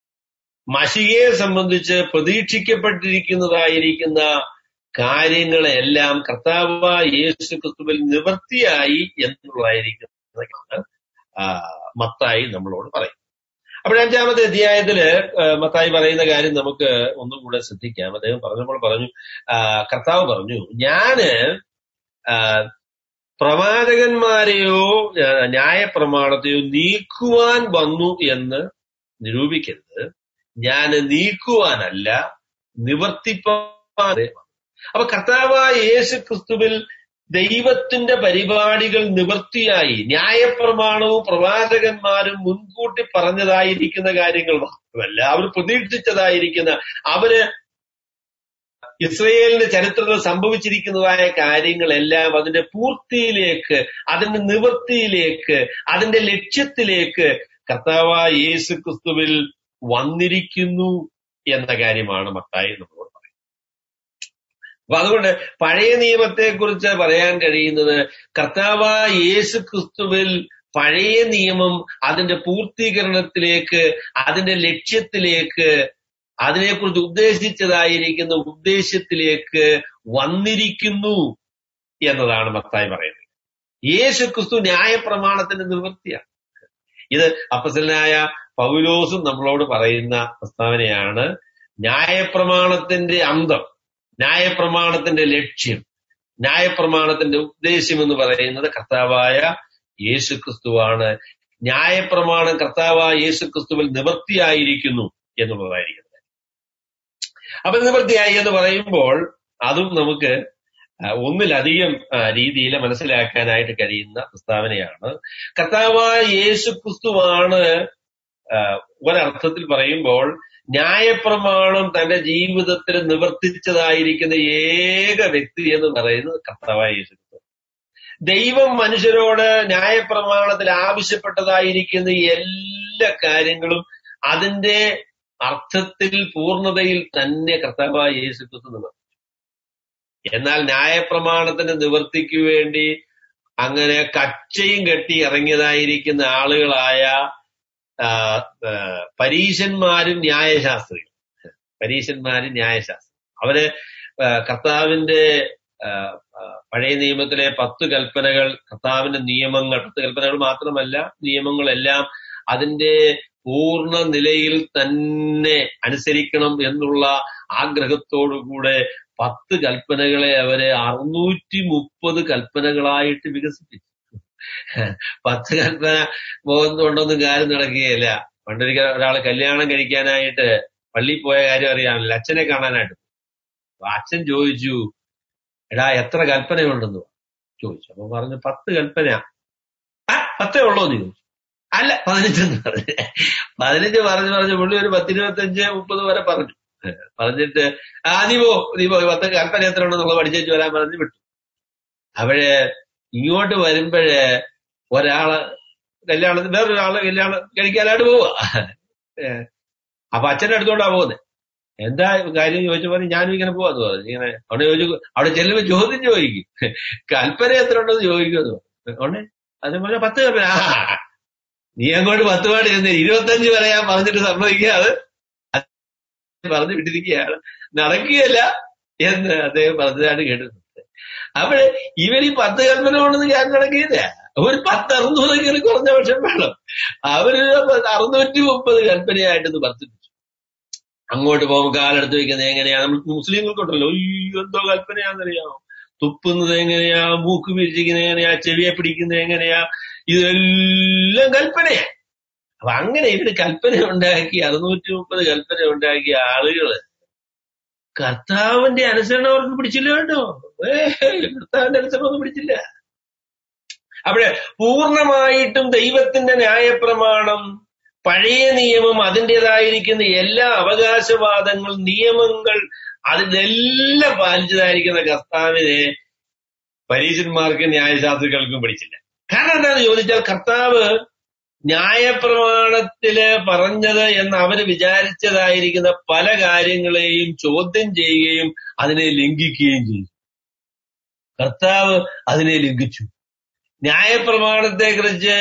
മശിഹയെ സംബന്ധിച്ച് പ്രതീക്ഷിക്കപ്പെട്ടിരിക്കുന്നതായിരിക്കുന്ന കാര്യങ്ങളെല്ലാം കർത്താവായ യേശു ക്രിസ്തുവിൽ നിവൃത്തിയായി എന്നുള്ളതായിരിക്കുന്നതാണ് മത്തായി നമ്മളോട് പറയും. അപ്പോൾ 5-ാമത്തെ അധ്യായത്തില് മത്തായി പറയുന്ന കാര്യം നമുക്ക് ഒന്നുകൂടെ ശ്രദ്ധിക്കാം. അദ്ദേഹം പറഞ്ഞപ്പോൾ പറഞ്ഞു, കർത്താവ് പറഞ്ഞു, ഞാന് പ്രവാചകന്മാരെയോ ന്യായപ്രമാണത്തെയോ നീക്കുവാൻ വന്നു എന്ന് നിരൂപിക്കരുത്, ഞാൻ നീക്കുവാനല്ല നിവർത്തിപ്പാൻ. അപ്പൊ കർത്താവായ യേശു ക്രിസ്തുവിൽ ദൈവത്തിന്റെ പരിപാടികൾ നിവൃത്തിയായി. ന്യായപ്രമാണവും പ്രവാചകന്മാരും മുൻകൂട്ടി പറഞ്ഞതായിരിക്കുന്ന കാര്യങ്ങൾ മാത്രമല്ല, അവർ പ്രതീക്ഷിച്ചതായിരിക്കുന്ന, അവര് ഇസ്രയേലിന്റെ ചരിത്രത്തിൽ സംഭവിച്ചിരിക്കുന്നതായ കാര്യങ്ങളെല്ലാം അതിന്റെ പൂർത്തിയിലേക്ക്, അതിന്റെ നിവൃത്തിയിലേക്ക്, അതിന്റെ ലക്ഷ്യത്തിലേക്ക് കർത്താവായ യേശു ക്രിസ്തുവിൽ വന്നിരിക്കുന്നു എന്ന കാര്യമാണ് മത്തായി നമ്മളോട് പറയുന്നത്. അപ്പൊ അതുകൊണ്ട് പഴയ നിയമത്തെക്കുറിച്ച് പറയാൻ കഴിയുന്നത്, കർത്താവായ യേശു ക്രിസ്തുവിൽ പഴയ നിയമം അതിന്റെ പൂർത്തീകരണത്തിലേക്ക്, അതിന്റെ ലക്ഷ്യത്തിലേക്ക്, അതിനെക്കുറിച്ച് ഉദ്ദേശിച്ചതായിരിക്കുന്ന ഉദ്ദേശ്യത്തിലേക്ക് വന്നിരിക്കുന്നു എന്നതാണ് മത്തായി പറയുന്നത്. യേശു ക്രിസ്തു ന്യായപ്രമാണത്തിന്റെ നിവൃത്തിയാണ്. ഇത് അപ്പോസ്തലനായ പൗലോസും നമ്മളോട് പറയുന്ന പ്രസ്താവനയാണ്. ന്യായപ്രമാണത്തിന്റെ അന്തം, ന്യായപ്രമാണത്തിന്റെ ലക്ഷ്യം, ന്യായപ്രമാണത്തിന്റെ ഉദ്ദേശ്യം എന്ന് പറയുന്നത് കർത്താവായ യേശു ക്രിസ്തുവാണ്. ന്യായപ്രമാണം കർത്താവായ യേശു ക്രിസ്തുവിൽ നിവൃത്തിയായിരിക്കുന്നു എന്നുള്ളതായിരിക്കുന്നത്. അപ്പൊ നിവൃത്തിയായി എന്ന് പറയുമ്പോൾ അതും നമുക്ക് ഒന്നിലധികം രീതിയിൽ മനസ്സിലാക്കാനായിട്ട് കഴിയുന്ന പ്രസ്താവനയാണ്. കർത്താവായ യേശു ക്രിസ്തുവാണ് ഒരർത്ഥത്തിൽ പറയുമ്പോൾ ന്യായപ്രമാണം തന്റെ ജീവിതത്തിൽ നിവർത്തിച്ചതായിരിക്കുന്ന ഏക വ്യക്തി എന്ന് പറയുന്നത് കർത്താവായ യേശു ക്രിസ്തു. ദൈവം മനുഷ്യരോട് ന്യായപ്രമാണത്തിൽ ആവശ്യപ്പെട്ടതായിരിക്കുന്ന എല്ലാ കാര്യങ്ങളും അതിന്റെ അർത്ഥത്തിൽ പൂർണ്ണതയിൽ തന്നെ കർത്താവായ യേശു ക്രിസ്തു നിവർത്തിച്ചു. എന്നാൽ ന്യായപ്രമാണത്തിന്റെ നിവൃത്തിക്ക് വേണ്ടി അങ്ങനെ കച്ചയും കെട്ടി ഇറങ്ങിയതായിരിക്കുന്ന ആളുകളായ പരീശന്മാരും ന്യായശാസ്ത്രികളും. അവര് കർത്താവിന്റെ പഴയ നിയമത്തിലെ 10 കൽപ്പനകൾ, കർത്താവിന്റെ നിയമങ്ങൾ, 10 കൽപ്പനകൾ മാത്രമല്ല, നിയമങ്ങളെല്ലാം അതിന്റെ പൂർണ്ണ നിലയിൽ തന്നെ അനുസരിക്കണം എന്നുള്ള ആഗ്രഹത്തോടുകൂടെ 10 കൽപ്പനകളെ അവര് 630 കൽപ്പനകളായിട്ട് വികസിപ്പിച്ചു. 10 കൽപ്പന പോകുന്നതുകൊണ്ടൊന്നും കാര്യം നടക്കുകയില്ല. പണ്ടൊരിക്കൽ ഒരാള് കല്യാണം കഴിക്കാനായിട്ട് പള്ളിയിൽ പോയ കാര്യം അറിയാമല്ലോ, അച്ഛനെ കാണാനായിട്ട്. അച്ഛൻ ചോദിച്ചു, എടാ എത്ര കൽപ്പനയുണ്ടെന്ന് ചോദിച്ചു. അപ്പൊ പറഞ്ഞു 10 കൽപ്പന. 10 ഉള്ളോന്ന് ചോദിച്ചു. അല്ല 15 എന്ന് പറഞ്ഞു. 15 പറഞ്ഞു പുള്ളി ഒരു 10, 25, 30 വരെ പറഞ്ഞു. പറഞ്ഞിട്ട് നീ പോ 10 കൽപ്പന എത്ര ഉണ്ടെന്നുള്ള പഠിച്ചേച്ച് വരാൻ പറഞ്ഞ് വിട്ടു. അവിടെ ഇങ്ങോട്ട് വരുമ്പോഴേ വേറൊരാള് കല്യാണം കഴിക്കാനായിട്ട് പോവാ. അപ്പൊ അച്ഛന്റെ അടുത്തോട്ടാ പോകുന്നത്. എന്താ കാര്യം ചോദിച്ചപ്പോ ഞാനും ഇങ്ങനെ പോവാന്ന് പറഞ്ഞു. ഇങ്ങനെ അവിടെ ചോദിച്ചു, അവിടെ ചെല്ലുമ്പോ ചോദ്യം ചോദിക്കും, കൽപ്പന എത്ര ഉണ്ടെന്ന് ചോദിക്കുമെന്ന് പറഞ്ഞു. അതേപോലെ 10 കൽപ്പന. നീ അങ്ങോട്ട് 10 പാട് ചെന്ന് 25 വരെ ഞാൻ പറഞ്ഞിട്ട് സമ്മതിക്കാതെ പറഞ്ഞു വിട്ടിരിക്കുകയാണ്, നടക്കുകയല്ല എന്ന് അദ്ദേഹം പറഞ്ഞതാണ് കേട്ടിട്ടുണ്ട്. അവിടെ ഇവര് 10 കൽപ്പന കൊണ്ടൊന്നും ഞാൻ നടക്കുകയില്ല. ഒരു 10 600 കുറഞ്ഞ പക്ഷം വേണം. അവര് 630 കൽപ്പനയായിട്ടൊന്ന് വർദ്ധിപ്പിച്ചു. അങ്ങോട്ട് പോകുമ്പോൾ കാലെടുത്ത് വെക്കുന്നത് എങ്ങനെയാ? നമ്മൾ മുസ്ലിങ്ങൾക്കുണ്ടല്ലോ, എന്തോ കൽപ്പനയാണെന്നറിയാമോ? തുപ്പുന്നത് എങ്ങനെയാ, മൂക്ക് പിരിച്ചിരിക്കുന്നത് എങ്ങനെയാ, ചെവിയെ പിടിക്കുന്നത് എങ്ങനെയാ, ഇതെല്ലാം കൽപ്പനയാ. അപ്പൊ അങ്ങനെ ഇവര് കൽപ്പന ഉണ്ടാക്കി 630 കൽപ്പന ഉണ്ടാക്കിയ ആളുകള് കർത്താവിന്റെ അനുസരണം അവർക്ക് പിടിച്ചില്ല കേട്ടോ. കർത്താവിന്റെ അനുസരണം ഒന്നും പിടിച്ചില്ല. അവിടെ പൂർണ്ണമായിട്ടും ദൈവത്തിന്റെ ന്യായപ്രമാണം, പഴയ നിയമം, അതിൻ്റെതായിരിക്കുന്ന എല്ലാ അവകാശവാദങ്ങൾ, നിയമങ്ങൾ, അതിനെല്ലാം പാലിച്ചതായിരിക്കുന്ന കർത്താവിനെ പരീശന്മാർക്കും ന്യായശാസ്ത്രികൾക്കും പിടിച്ചില്ല. കാരണം എന്താണെന്ന് ചോദിച്ചാൽ, കർത്താവ് ന്യായപ്രമാണത്തില് പറഞ്ഞത് എന്ന് അവര് വിചാരിച്ചതായിരിക്കുന്ന പല കാര്യങ്ങളെയും ചോദ്യം ചെയ്യുകയും അതിനെ ലംഘിക്കുകയും ചെയ്തു. കർത്താവ് അതിനെ ലംഘിച്ചു. ന്യായപ്രമാണത്തെ കുറിച്ച്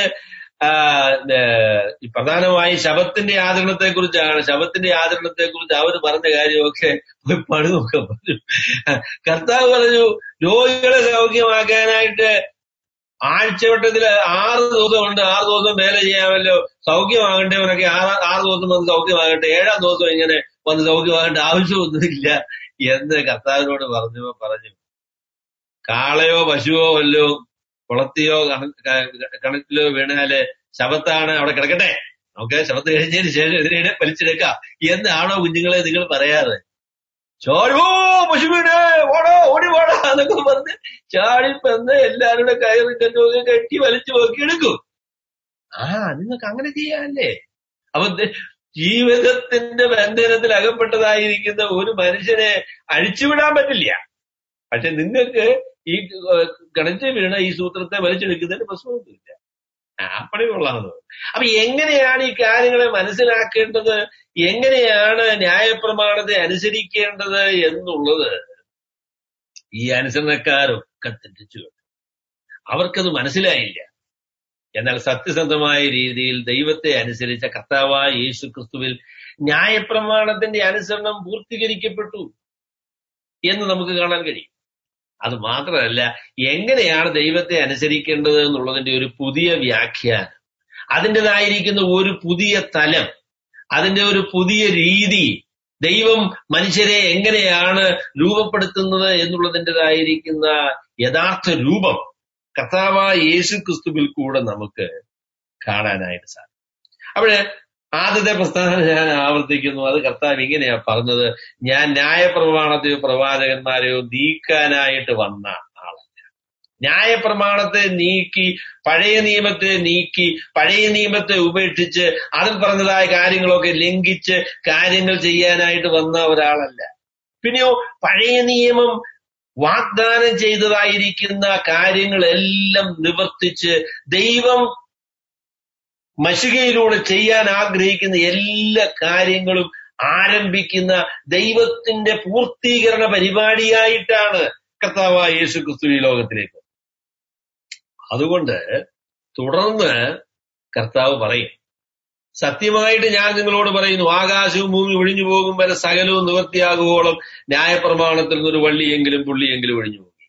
പ്രധാനമായി ശബത്തിന്റെ ആചരണത്തെ കുറിച്ച് അവര് പറഞ്ഞ കാര്യമൊക്കെ പണി നോക്കാൻ പറഞ്ഞു. കർത്താവ് പറഞ്ഞു, രോഗികളെ സൗഖ്യമാക്കാനായിട്ട് ആഴ്ചവട്ടത്തില് 6 ദിവസമുണ്ട്, 6 ദിവസം വേല ചെയ്യാമല്ലോ. സൗഖ്യമാകേണ്ടവനൊക്കെ 6 ദിവസം വന്ന് സൗഖ്യമാകട്ടെ, 7-ാം ദിവസം ഇങ്ങനെ വന്ന് സൗഖ്യമാകേണ്ട ആവശ്യമൊന്നുമില്ല എന്ന് കർത്താവിനോട് പറഞ്ഞു. കാളയോ പശുവോ വല്ലോ കുളത്തിയോ കിണറ്റിലോ വീണാല് ശബത്താണ്, അവിടെ കിടക്കട്ടെ, നമുക്ക് ശബത്ത് കഴിഞ്ഞതിന് ശേഷം ഇതിനെ വലിച്ചെടുക്കാം എന്നാണോ കുഞ്ഞുങ്ങളെ നിങ്ങൾ പറയാറ്? ചാടുവോ പശു വീട്, ഓടോ ഓടി പോടാ എന്നൊക്കെ പറഞ്ഞ് ചാടിപ്പെന്ന് എല്ലാവരുടെ കയറി കെട്ടി വലിച്ചു നോക്കി എടുക്കും. നിങ്ങൾക്ക് അങ്ങനെ ചെയ്യാല്ലേ? അപ്പൊ ജീവിതത്തിന്റെ ബന്ധനത്തിൽ അകപ്പെട്ടതായിരിക്കുന്ന ഒരു മനുഷ്യനെ അഴിച്ചുവിടാൻ പറ്റില്ല. പക്ഷെ നിങ്ങൾക്ക് ഈ കിണറ്റ് വീണ ഈ സൂത്രത്തെ വലിച്ചെടുക്കുന്നതിന് പ്രശ്നമൊന്നുമില്ല. അപ്പടി കൊള്ളാമെന്ന്. അപ്പൊ എങ്ങനെയാണ് ഈ കാര്യങ്ങളെ മനസ്സിലാക്കേണ്ടത്, എങ്ങനെയാണ് ന്യായപ്രമാണത്തെ അനുസരിക്കേണ്ടത് എന്നുള്ളത് ഈ അനുസരണക്കാരൊക്കെ തെറ്റിച്ചു. അവർക്കത് മനസ്സിലായില്ല. എന്നാൽ സത്യസന്ധമായ രീതിയിൽ ദൈവത്തെ അനുസരിച്ച കർത്താവായ യേശു ക്രിസ്തുവിൽ ന്യായപ്രമാണത്തിന്റെ അനുസരണം പൂർത്തീകരിക്കപ്പെട്ടു എന്ന് നമുക്ക് കാണാൻ കഴിയും. അത് മാത്രമല്ല, എങ്ങനെയാണ് ദൈവത്തെ അനുസരിക്കേണ്ടത് എന്നുള്ളതിന്റെ ഒരു പുതിയ വ്യാഖ്യാനം, അതിൻ്റെതായിരിക്കുന്ന ഒരു പുതിയ തലം, അതിന്റെ ഒരു പുതിയ രീതി, ദൈവം മനുഷ്യരെ എങ്ങനെയാണ് രൂപപ്പെടുത്തുന്നത് എന്നുള്ളതിൻ്റെതായിരിക്കുന്ന യഥാർത്ഥ രൂപം കർത്താവായ യേശു ക്രിസ്തുവിൽ കൂടെ നമുക്ക് കാണാനായിട്ട് സാധിക്കും. അവിടെ ആദ്യത്തെ പ്രസ്താവന ഞാൻ ആവർത്തിക്കുന്നു. അത് കർത്താവ് ഇങ്ങനെയാ പറഞ്ഞത്, ഞാൻ ന്യായപ്രമാണത്തെയോ പ്രവാചകന്മാരെയോ നീക്കാനായിട്ട് വന്ന ആളല്ല. ന്യായപ്രമാണത്തെ നീക്കി, പഴയ നിയമത്തെ നീക്കി, പഴയ നിയമത്തെ ഉപേക്ഷിച്ച് അതിൽ പറഞ്ഞതായ കാര്യങ്ങളൊക്കെ ലംഘിച്ച് കാര്യങ്ങൾ ചെയ്യാനായിട്ട് വന്ന ഒരാളല്ല. പിന്നെയോ പഴയ നിയമം വാഗ്ദാനം ചെയ്തതായിരിക്കുന്ന കാര്യങ്ങളെല്ലാം നിവർത്തിച്ച് ദൈവം മശികയിലൂടെ ചെയ്യാൻ ആഗ്രഹിക്കുന്ന എല്ലാ കാര്യങ്ങളും ആരംഭിക്കുന്ന ദൈവത്തിന്റെ പൂർത്തീകരണ പരിപാടിയായിട്ടാണ് കർത്താവായ യേശു ക്രിസ്തു ഈ ലോകത്തിലേക്ക്. അതുകൊണ്ട് തുടർന്ന് കർത്താവ് പറയും, സത്യമായിട്ട് ഞാൻ നിങ്ങളോട് പറയുന്നു, ആകാശവും ഭൂമി ഒഴിഞ്ഞു പോകും വരെ സകലവും നിവൃത്തിയാകുവോളം ന്യായപ്രമാണത്തിൽ നിന്നൊരു വള്ളിയെങ്കിലും പുള്ളിയെങ്കിലും ഒഴിഞ്ഞു പോകും.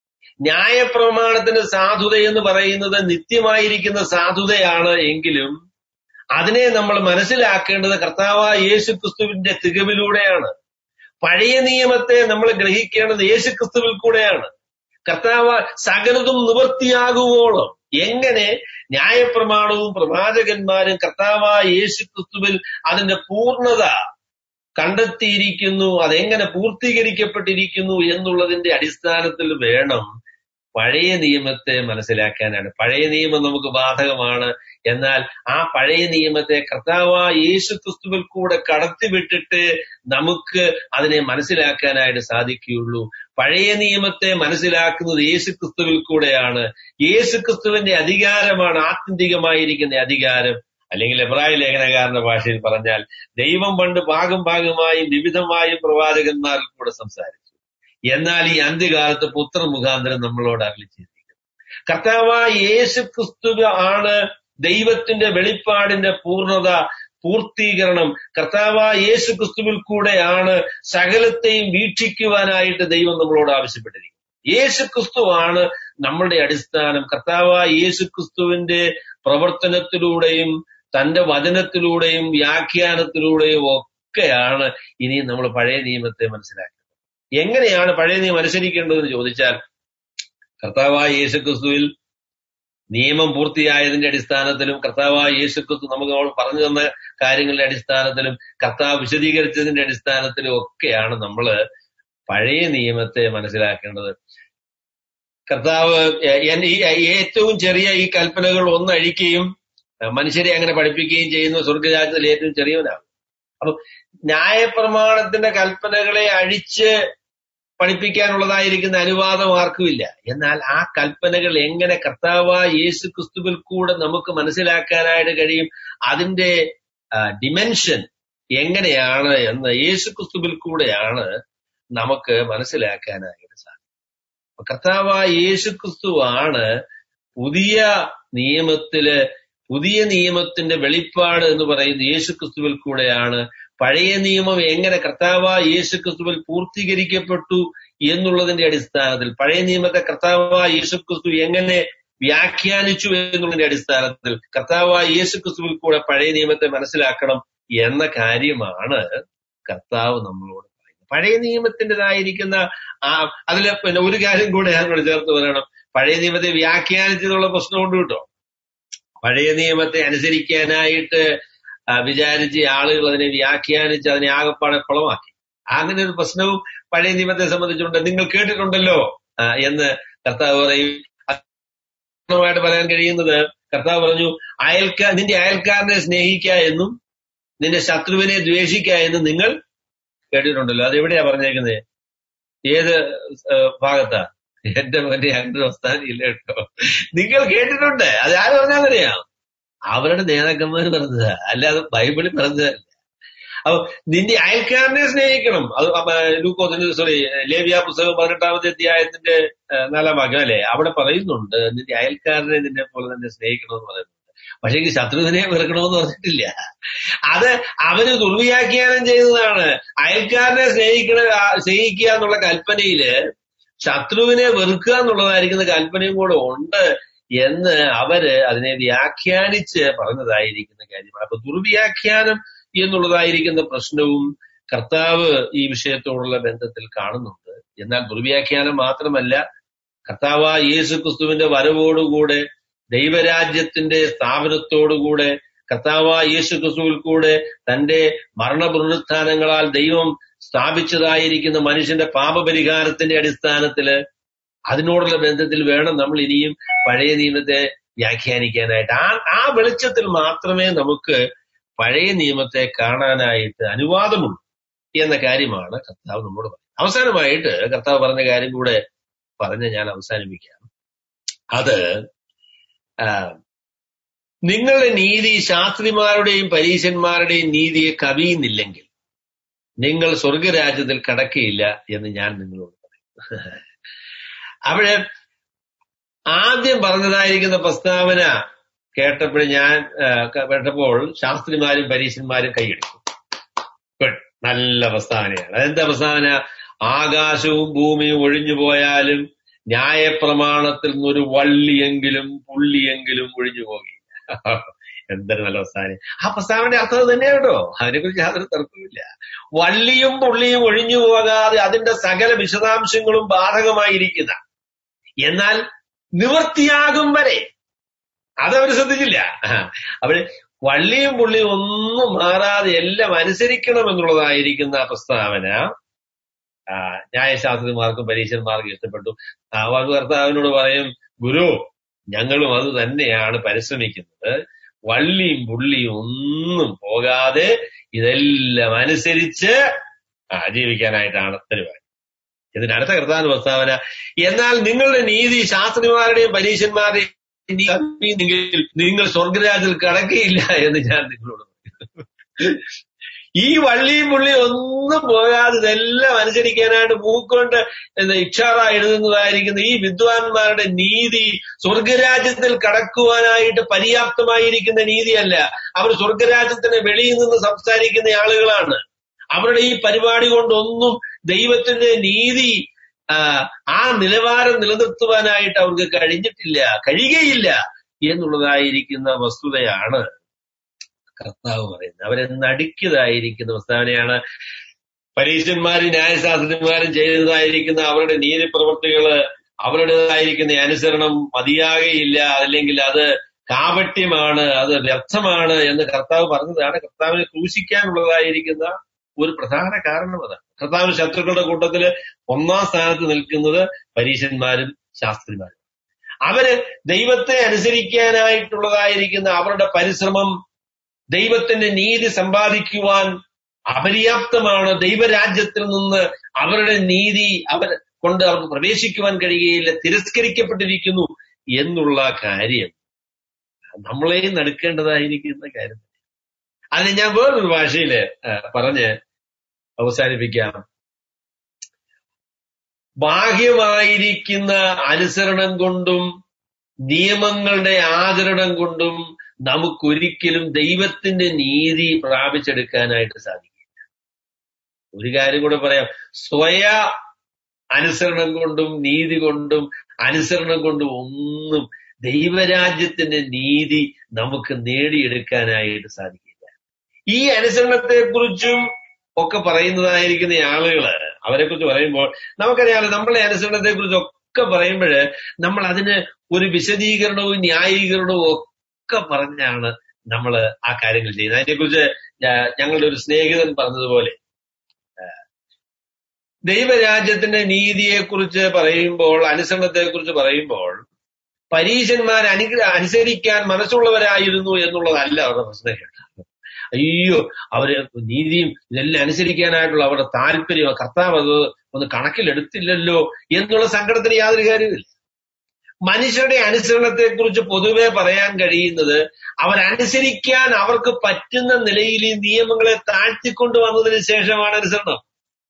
ന്യായപ്രമാണത്തിന്റെ സാധുത എന്ന് പറയുന്നത് നിത്യമായിരിക്കുന്ന സാധുതയാണ് എങ്കിലും അതിനെ നമ്മൾ മനസ്സിലാക്കേണ്ടത് കർത്താവായ യേശുക്രിസ്തുവിന്റെ തികവിലൂടെയാണ്. പഴയ നിയമത്തെ നമ്മൾ ഗ്രഹിക്കേണ്ടത് യേശുക്രിസ്തുവിൽ കൂടെയാണ്. കർത്താവ് സകലതും നിവൃത്തിയാകുവോളം, എങ്ങനെ ന്യായപ്രമാണവും പ്രവാചകന്മാരും കർത്താവായ യേശുക്രിസ്തുവിൽ അതിന്റെ പൂർണ്ണത കണ്ടെത്തിയിരിക്കുന്നു, അതെങ്ങനെ പൂർത്തീകരിക്കപ്പെട്ടിരിക്കുന്നു എന്നുള്ളതിന്റെ അടിസ്ഥാനത്തിൽ വേണം പഴയ നിയമത്തെ മനസ്സിലാക്കാനാണ്. പഴയ നിയമം നമുക്ക് ബാധകമാണ്, എന്നാൽ ആ പഴയ നിയമത്തെ കർത്താവായ യേശുക്രിസ്തുവിൽ കൂടെ കടത്തിവിട്ടിട്ട് നമുക്ക് അതിനെ മനസ്സിലാക്കാനായിട്ട് സാധിക്കുകയുള്ളൂ. പഴയ നിയമത്തെ മനസ്സിലാക്കുന്നത് യേശുക്രിസ്തുവിൽ കൂടെയാണ്. യേശുക്രിസ്തുവിന്റെ അധികാരമാണ് ആത്യന്തികമായിരിക്കുന്ന അധികാരം. അല്ലെങ്കിൽ എബ്രായ ലേഖനകാരന്റെ ഭാഷയിൽ പറഞ്ഞാൽ, ദൈവം പണ്ട് ഭാഗമായും വിവിധമായും പ്രവാചകന്മാരിൽ കൂടെ സംസാരിച്ചു. എന്നാൽ ഈ അന്ത്യകാലത്ത് പുത്രൻ മുഖാന്തരം നമ്മളോട് അരുളിച്ചെയ്തിരിക്കുന്നു. കർത്താവായ യേശുക്രിസ്തു ആണ് ദൈവത്തിന്റെ വെളിപ്പാടിന്റെ പൂർണ്ണത, പൂർത്തീകരണം. കർത്താവായ യേശുക്രിസ്തുവിൽ കൂടെയാണ് സകലത്തെയും വീക്ഷിക്കുവാനായിട്ട് ദൈവം നമ്മളോട് ആവശ്യപ്പെട്ടിരിക്കുന്നത്. യേശുക്രിസ്തുവാണ് നമ്മളുടെ അടിസ്ഥാനം. കർത്താവായ യേശുക്രിസ്തുവിന്റെ പ്രവർത്തനത്തിലൂടെയും തന്റെ വചനത്തിലൂടെയും വ്യാഖ്യാനത്തിലൂടെയും ഒക്കെയാണ് ഇനി നമ്മൾ പഴയ നിയമത്തെ മനസ്സിലാക്കുന്നത്. എങ്ങനെയാണ് പഴയ നിയമം അനുസരിക്കേണ്ടതെന്ന് ചോദിച്ചാൽ, കർത്താവായ യേശുക്രിസ്തുവിൽ നിയമം പൂർത്തിയായതിന്റെ അടിസ്ഥാനത്തിലും കർത്താവായ യേശുക്രിസ്തു നമുക്ക് പറഞ്ഞു തന്ന കാര്യങ്ങളുടെ അടിസ്ഥാനത്തിലും കർത്താവ് വിശദീകരിച്ചതിന്റെ അടിസ്ഥാനത്തിലും ഒക്കെയാണ് നമ്മൾ പഴയ നിയമത്തെ മനസ്സിലാക്കേണ്ടത്. കർത്താവ് ഏറ്റവും ചെറിയ ഈ കൽപ്പനകൾ ഒന്നഴിക്കുകയും മനുഷ്യരെ അങ്ങനെ പഠിപ്പിക്കുകയും ചെയ്യുന്ന സ്വർഗരാജ്യത്തിൽ ഏറ്റവും ചെറിയവനാണ്. അപ്പൊ ന്യായപ്രമാണത്തിന്റെ കൽപ്പനകളെ അഴിച്ച് പഠിപ്പിക്കാനുള്ളതായിരിക്കുന്ന അനുവാദം ആർക്കുമില്ല. എന്നാൽ ആ കൽപ്പനകൾ എങ്ങനെ കർത്താവായ യേശുക്രിസ്തുവിൽ കൂടെ നമുക്ക് മനസ്സിലാക്കാനായിട്ട് കഴിയും, അതിന്റെ ഡിമെൻഷൻ എങ്ങനെയാണ് എന്ന് യേശുക്രിസ്തുവിൽ കൂടെയാണ് നമുക്ക് മനസ്സിലാക്കാനായിട്ട് സാധിക്കും. കർത്താവായ യേശുക്രിസ്തുവാണ് പുതിയ നിയമത്തിന്റെ വെളിപ്പാട് എന്ന് പറയുന്നത് യേശുക്രിസ്തുവിൽ കൂടെയാണ്. പഴയ നിയമം എങ്ങനെ കർത്താവായ യേശുക്രിസ്തുവിൽ പൂർത്തീകരിക്കപ്പെട്ടു എന്നുള്ളതിന്റെ അടിസ്ഥാനത്തിൽ, പഴയ നിയമത്തെ കർത്താവായ യേശുക്രിസ്തു എങ്ങനെ വ്യാഖ്യാനിച്ചു എന്നുള്ളതിന്റെ അടിസ്ഥാനത്തിൽ കർത്താവായ യേശുക്രിസ്തുവിൽ കൂടെ പഴയ നിയമത്തെ മനസ്സിലാക്കണം എന്ന കാര്യമാണ് കർത്താവ് നമ്മളോട് പറയുന്നത്. പഴയ നിയമത്തിൻ്റെതായിരിക്കുന്ന അതില് പിന്നെ ഒരു കാര്യം കൂടെ ഞാനോട് ചേർത്ത് പറയണം. പഴയ നിയമത്തെ വ്യാഖ്യാനിച്ചതുള്ള പ്രശ്നമുണ്ട് കേട്ടോ. പഴയ നിയമത്തെ അനുസരിക്കാനായിട്ട് വിചാരിച്ച ആളുകൾ അതിനെ വ്യാഖ്യാനിച്ച് അതിനെ ആകപ്പാടെ കുളമാക്കി. അങ്ങനെ ഒരു പ്രശ്നവും പഴയ നിയമത്തെ സംബന്ധിച്ചുണ്ട്. നിങ്ങൾ കേട്ടിട്ടുണ്ടല്ലോ എന്ന് കർത്താവ് പറയും. ായിട്ട് പറയാൻ കഴിയുന്നത്, കർത്താവ് പറഞ്ഞു, നിന്റെ അയൽക്കാരനെ സ്നേഹിക്കുക എന്നും നിന്റെ ശത്രുവിനെ ദ്വേഷിക്കുക എന്നും നിങ്ങൾ കേട്ടിട്ടുണ്ടല്ലോ. അതെവിടെയാ പറഞ്ഞേക്കുന്നത്? ഏത് ഭാഗത്താ? എന്റെ മകന്റെ അങ്ങനെ അവസ്ഥാനില്ല കേട്ടോ. നിങ്ങൾ കേട്ടിട്ടുണ്ട്. അത് ആര് പറഞ്ഞാലറിയാം? അവരുടെ നേതാക്കന്മാർ പറഞ്ഞതാ, അല്ലാതെ ബൈബിളിൽ പറഞ്ഞതല്ല. അപ്പൊ നിന്റെ അയൽക്കാരനെ സ്നേഹിക്കണം. അത് ലേവ്യ പുസ്തകം 18-ാമത്തെ അധ്യായത്തിന്റെ 4-ാം ഭാഗം അല്ലെ, അവിടെ പറയുന്നുണ്ട് നിന്റെ അയൽക്കാരനെ നിന്നെ പോലെ തന്നെ സ്നേഹിക്കണമെന്ന് പറയുന്നുണ്ട്. പക്ഷെ ഈ ശത്രുവിനെ വെറുക്കണമെന്ന് പറഞ്ഞിട്ടില്ല. അത് അവര് ദുർവ്യാഖ്യാനം ചെയ്തതാണ്. അയൽക്കാരനെ സ്നേഹിക്കുക എന്നുള്ള കൽപ്പനയില് ശത്രുവിനെ വെറുക്കുക എന്നുള്ളതായിരിക്കുന്ന കൽപ്പനയും കൂടെ ഉണ്ട് എന്ന് അവര് അതിനെ വ്യാഖ്യാനിച്ച് പറഞ്ഞതായിരിക്കുന്ന കാര്യമാണ്. അപ്പൊ ദുർവ്യാഖ്യാനം എന്നുള്ളതായിരിക്കുന്ന പ്രശ്നവും കർത്താവ് ഈ വിഷയത്തോടുള്ള ബന്ധത്തിൽ കാണുന്നുണ്ട്. എന്നാൽ ദുർവ്യാഖ്യാനം മാത്രമല്ല, കർത്താവായ യേശുക്രിസ്തുവിന്റെ വരവോടുകൂടെ ദൈവരാജ്യത്തിന്റെ സ്ഥാപനത്തോടുകൂടെ കർത്താവായ യേശുക്രിസ്തുവിൽ കൂടെ തന്റെ മരണപുനരുത്ഥാനങ്ങളാൽ ദൈവം സ്ഥാപിച്ചതായിരിക്കുന്ന മനുഷ്യന്റെ പാപപരിഹാരത്തിന്റെ അടിസ്ഥാനത്തില് അതിനോടുള്ള ബന്ധത്തിൽ വേണം നമ്മൾ ഇനിയും പഴയ നിയമത്തെ വ്യാഖ്യാനിക്കാനായിട്ട്. ആ വെളിച്ചത്തിൽ മാത്രമേ നമുക്ക് പഴയ നിയമത്തെ കാണാനായിട്ട് അനുവാദമുള്ളൂ എന്ന കാര്യമാണ് കർത്താവ് നമ്മോട് പറയുന്നത്. അവസാനമായിട്ട് കർത്താവ് പറഞ്ഞ കാര്യം കൂടെ പറഞ്ഞ് ഞാൻ അവസാനിപ്പിക്കാം. അത് നിങ്ങളുടെ നീതി ശാസ്ത്രിമാരുടെയും പരീശന്മാരുടെയും നീതിയെ കവിയുന്നില്ലെങ്കിൽ നിങ്ങൾ സ്വർഗരാജ്യത്തിൽ കടക്കുകയില്ല എന്ന് ഞാൻ നിങ്ങളോട് പറയും. അവിടെ ആദ്യം പറഞ്ഞതായിരിക്കുന്ന പ്രസ്താവന കേട്ടപ്പോൾ ശാസ്ത്രിമാരും പരീശന്മാരും കൈയടിച്ചു. നല്ല പ്രസ്താവനയാണ്. അതെന്താ പ്രസ്താവന? ആകാശവും ഭൂമിയും ഒഴിഞ്ഞു പോയാലും ന്യായപ്രമാണത്തിൽ നിന്നൊരു വള്ളിയെങ്കിലും പുള്ളിയെങ്കിലും ഒഴിഞ്ഞു പോകില്ല. എന്തൊരു നല്ല പ്രസ്താവന. ആ പ്രസ്താവനയുടെ അർത്ഥം തന്നെയാണ് കേട്ടോ, അതിനെക്കുറിച്ച് യാതൊരു തർക്കമില്ല. വള്ളിയും പുള്ളിയും ഒഴിഞ്ഞു പോകാതെ അതിന്റെ സകല വിശദാംശങ്ങളും ബാധകമായിരിക്കുന്ന, എന്നാൽ നിവൃത്തിയാകും വരെ അതവർ ശ്രദ്ധിച്ചില്ല. അവര് വള്ളിയും പുള്ളിയും ഒന്നും മാറാതെ എല്ലാം അനുസരിക്കണം എന്നുള്ളതായിരിക്കുന്ന പ്രസ്താവന ന്യായശാസ്ത്രിമാർക്കും പരീശന്മാർക്കും ഇഷ്ടപ്പെട്ടു. കർത്താവിനോട് പറയും, ഗുരു, ഞങ്ങളും അത് തന്നെയാണ് പരിശ്രമിക്കുന്നത്. വള്ളിയും പുള്ളിയും ഒന്നും പോകാതെ ഇതെല്ലാം അനുസരിച്ച് ജീവിക്കാനായിട്ടാണ് പരിപാടി. ഇതിനടുത്ത കർത്താവിന്റെ പ്രസ്താവന, എന്നാൽ നിങ്ങളുടെ നീതി ശാസ്ത്രിമാരുടെയും പരീശന്മാരുടെയും നിങ്ങൾ സ്വർഗരാജ്യത്തിൽ കടക്കുകയില്ല എന്ന് ഞാൻ നിങ്ങളോട് പറയും. ഈ വള്ളിയും പുള്ളിയും ഒന്നും പോകാതെ ഇതെല്ലാം അനുസരിക്കാനായിട്ട് മൂക്കൊണ്ട് ഇക്ഷാറ എഴുതുന്നതായിരിക്കുന്ന ഈ വിദ്വാൻമാരുടെ നീതി സ്വർഗരാജ്യത്തിൽ കടക്കുവാനായിട്ട് പര്യാപ്തമായിരിക്കുന്ന നീതിയല്ല. അവർ സ്വർഗരാജ്യത്തിന് വെളിയിൽ നിന്ന് സംസാരിക്കുന്ന ആളുകളാണ്. അവരുടെ ഈ പരിപാടി കൊണ്ടൊന്നും ദൈവത്തിന്റെ നീതി ആ നിലവാരം നിലനിർത്തുവാനായിട്ട് അവർക്ക് കഴിയുകയില്ല എന്നുള്ളതായിരിക്കുന്ന വസ്തുതയാണ് കർത്താവ് പറയുന്നത്. അവരെ നടിക്കുന്നതായിരിക്കുന്ന പ്രസ്താവനയാണ്. പരീശന്മാരും ന്യായശാസ്ത്രന്മാരും ചെയ്തതായിരിക്കുന്ന അവരുടെ നീതി പ്രവൃത്തികള്, അവരുടേതായിരിക്കുന്ന അനുസരണം മതിയാകെയില്ല, അല്ലെങ്കിൽ അത് കാപട്യമാണ്, അത് വ്യർത്ഥമാണ് എന്ന് കർത്താവ് പറഞ്ഞതാണ്. കർത്താവിനെ ക്രൂശിക്കാനുള്ളതായിരിക്കുന്ന ഒരു പ്രധാന കാരണം അതാണ്. കർത്താവിന്റെ ശത്രുക്കളുടെ കൂട്ടത്തില് ഒന്നാം സ്ഥാനത്ത് നിൽക്കുന്നത് പരീശന്മാരും ശാസ്ത്രിമാരും. അവര് ദൈവത്തെ അനുസരിക്കാനായിട്ടുള്ളതായിരിക്കുന്ന അവരുടെ പരിശ്രമം ദൈവത്തിന്റെ നീതി സമ്പാദിക്കുവാൻ അപര്യാപ്തമാണ്. ദൈവരാജ്യത്തിൽ നിന്ന് അവരുടെ നീതി കൊണ്ട് അവർക്ക് പ്രവേശിക്കുവാൻ കഴിയുകയില്ല, തിരസ്കരിക്കപ്പെട്ടിരിക്കുന്നു എന്നുള്ള കാര്യം നമ്മളെയും നടക്കേണ്ടതായിരിക്കുന്ന കാര്യം. അതിന് ഞാൻ വേറൊരു ഭാഷയില് പറഞ്ഞ് അവസാനിപ്പിക്കാം. ബാഹ്യമായിരിക്കുന്ന അനുസരണം കൊണ്ടും നിയമങ്ങളുടെ ആചരണം കൊണ്ടും നമുക്കൊരിക്കലും ദൈവത്തിന്റെ നീതി പ്രാപിച്ചെടുക്കാനായിട്ട് സാധിക്കില്ല. ഒരു കാര്യം കൂടെ പറയാം, സ്വയ അനുസരണം കൊണ്ടും നീതി കൊണ്ടും അനുസരണം കൊണ്ടും ഒന്നും ദൈവരാജ്യത്തിന്റെ നീതി നമുക്ക് നേടിയെടുക്കാനായിട്ട് സാധിക്കില്ല. ഈ അനുസരണത്തെക്കുറിച്ചും ഒക്കെ പറയുന്നതായിരിക്കുന്ന ആളുകള് അവരെ കുറിച്ച് പറയുമ്പോൾ നമുക്കറിയാമല്ലോ, നമ്മളെ അനുസരണത്തെ കുറിച്ചൊക്കെ പറയുമ്പോൾ നമ്മൾ അതിന് ഒരു വിശദീകരണവും ന്യായീകരണവും ഒക്കെ പറഞ്ഞാണ് നമ്മൾ ആ കാര്യങ്ങൾ ചെയ്യുന്നത്. അതിനെക്കുറിച്ച് ഞങ്ങളുടെ ഒരു സ്നേഹിതൻ പറഞ്ഞതുപോലെ, ദൈവരാജ്യത്തിന്റെ നീതിയെക്കുറിച്ച് പറയുമ്പോൾ, അനുസരണത്തെക്കുറിച്ച് പറയുമ്പോൾ പരീശന്മാർ അനുസരിക്കാൻ മനസ്സുള്ളവരായിരുന്നു എന്നുള്ളതല്ല അവരുടെ പ്രശ്നം. അയ്യോ, അവര് നീതിയും ഇതെല്ലാം അനുസരിക്കാനായിട്ടുള്ള അവരുടെ താല്പര്യം കർത്താവ് അത് ഒന്ന് കണക്കിലെടുത്തില്ലല്ലോ എന്നുള്ള സങ്കടത്തിന് യാതൊരു കാര്യമില്ല. മനുഷ്യരുടെ അനുസരണത്തെക്കുറിച്ച് പൊതുവെ പറയാൻ കഴിയുന്നത് അവരനുസരിക്കാൻ അവർക്ക് പറ്റുന്ന നിലയിൽ ഈ നിയമങ്ങളെ താഴ്ത്തിക്കൊണ്ട് വന്നതിന് ശേഷമാണ് അനുസരണം.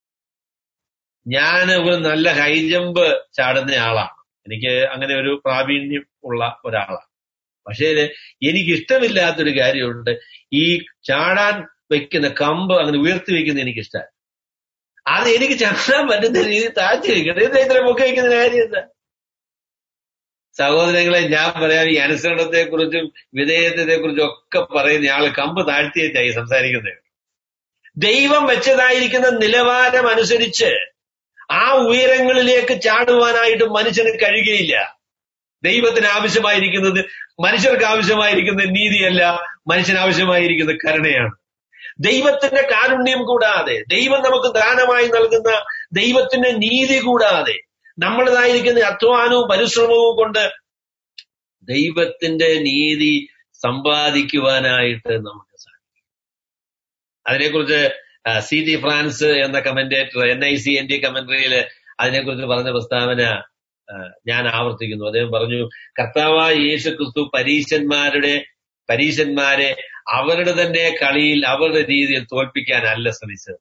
ഞാൻ ഒരു നല്ല ഹൈ ജമ്പ് ചാടുന്ന ആളാണ്, എനിക്ക് അങ്ങനെ ഒരു പ്രാവീണ്യം ഉള്ള ഒരാളാണ്. പക്ഷേ എനിക്കിഷ്ടമില്ലാത്തൊരു കാര്യമുണ്ട്, ഈ ചാടാൻ വെക്കുന്ന കമ്പ് അങ്ങനെ ഉയർത്തി വെക്കുന്നത് എനിക്കിഷ്ടമാണ്. അത് എനിക്ക് ചാടാൻ പറ്റുന്ന രീതി താഴ്ത്തി വെക്കണം. ഇത് ഇത്ര പൊക്കി വെക്കുന്ന കാര്യം എന്താ? സഹോദരങ്ങളെ, ഞാൻ പറയാം, ഈ അനുസരണത്തെക്കുറിച്ചും വിധേയത്വത്തെക്കുറിച്ചും ഒക്കെ പറയുന്ന ആള് കമ്പ് താഴ്ത്തിയായി സംസാരിക്കുന്നത്. ദൈവം വെച്ചതായിരിക്കുന്ന നിലവാരം അനുസരിച്ച് ആ ഉയരങ്ങളിലേക്ക് ചാടുവാനായിട്ട് മനുഷ്യന് കഴിയുകയില്ല. ദൈവത്തിന് ആവശ്യമായിരിക്കുന്നത് മനുഷ്യർക്ക് ആവശ്യമായിരിക്കുന്ന നീതിയല്ല, മനുഷ്യന് ആവശ്യമായിരിക്കുന്ന കരുണയാണ്. ദൈവത്തിന്റെ കാരുണ്യം കൂടാതെ, ദൈവം നമുക്ക് ദാനമായി നൽകുന്ന ദൈവത്തിന്റെ നീതി കൂടാതെ, നമ്മളതായിരിക്കുന്ന അധ്വാനവും പരിശ്രമവും കൊണ്ട് ദൈവത്തിന്റെ നീതി സമ്പാദിക്കുവാനായിട്ട് നമുക്ക് സാധിക്കും. അതിനെക്കുറിച്ച് C.T. ഫ്രാൻസ് എന്ന കമന്റേറ്റർ NICNT കമന്ററിയിൽ അതിനെക്കുറിച്ച് പറഞ്ഞ പ്രസ്താവന ഞാൻ ആവർത്തിക്കുന്നു. അദ്ദേഹം പറഞ്ഞു, കർത്താവായ യേശു ക്രിസ്തു പരീശന്മാരെ അവരുടെ തന്നെ കളിയിൽ അവരുടെ രീതിയിൽ തോൽപ്പിക്കാനല്ല ശ്രമിച്ചത്.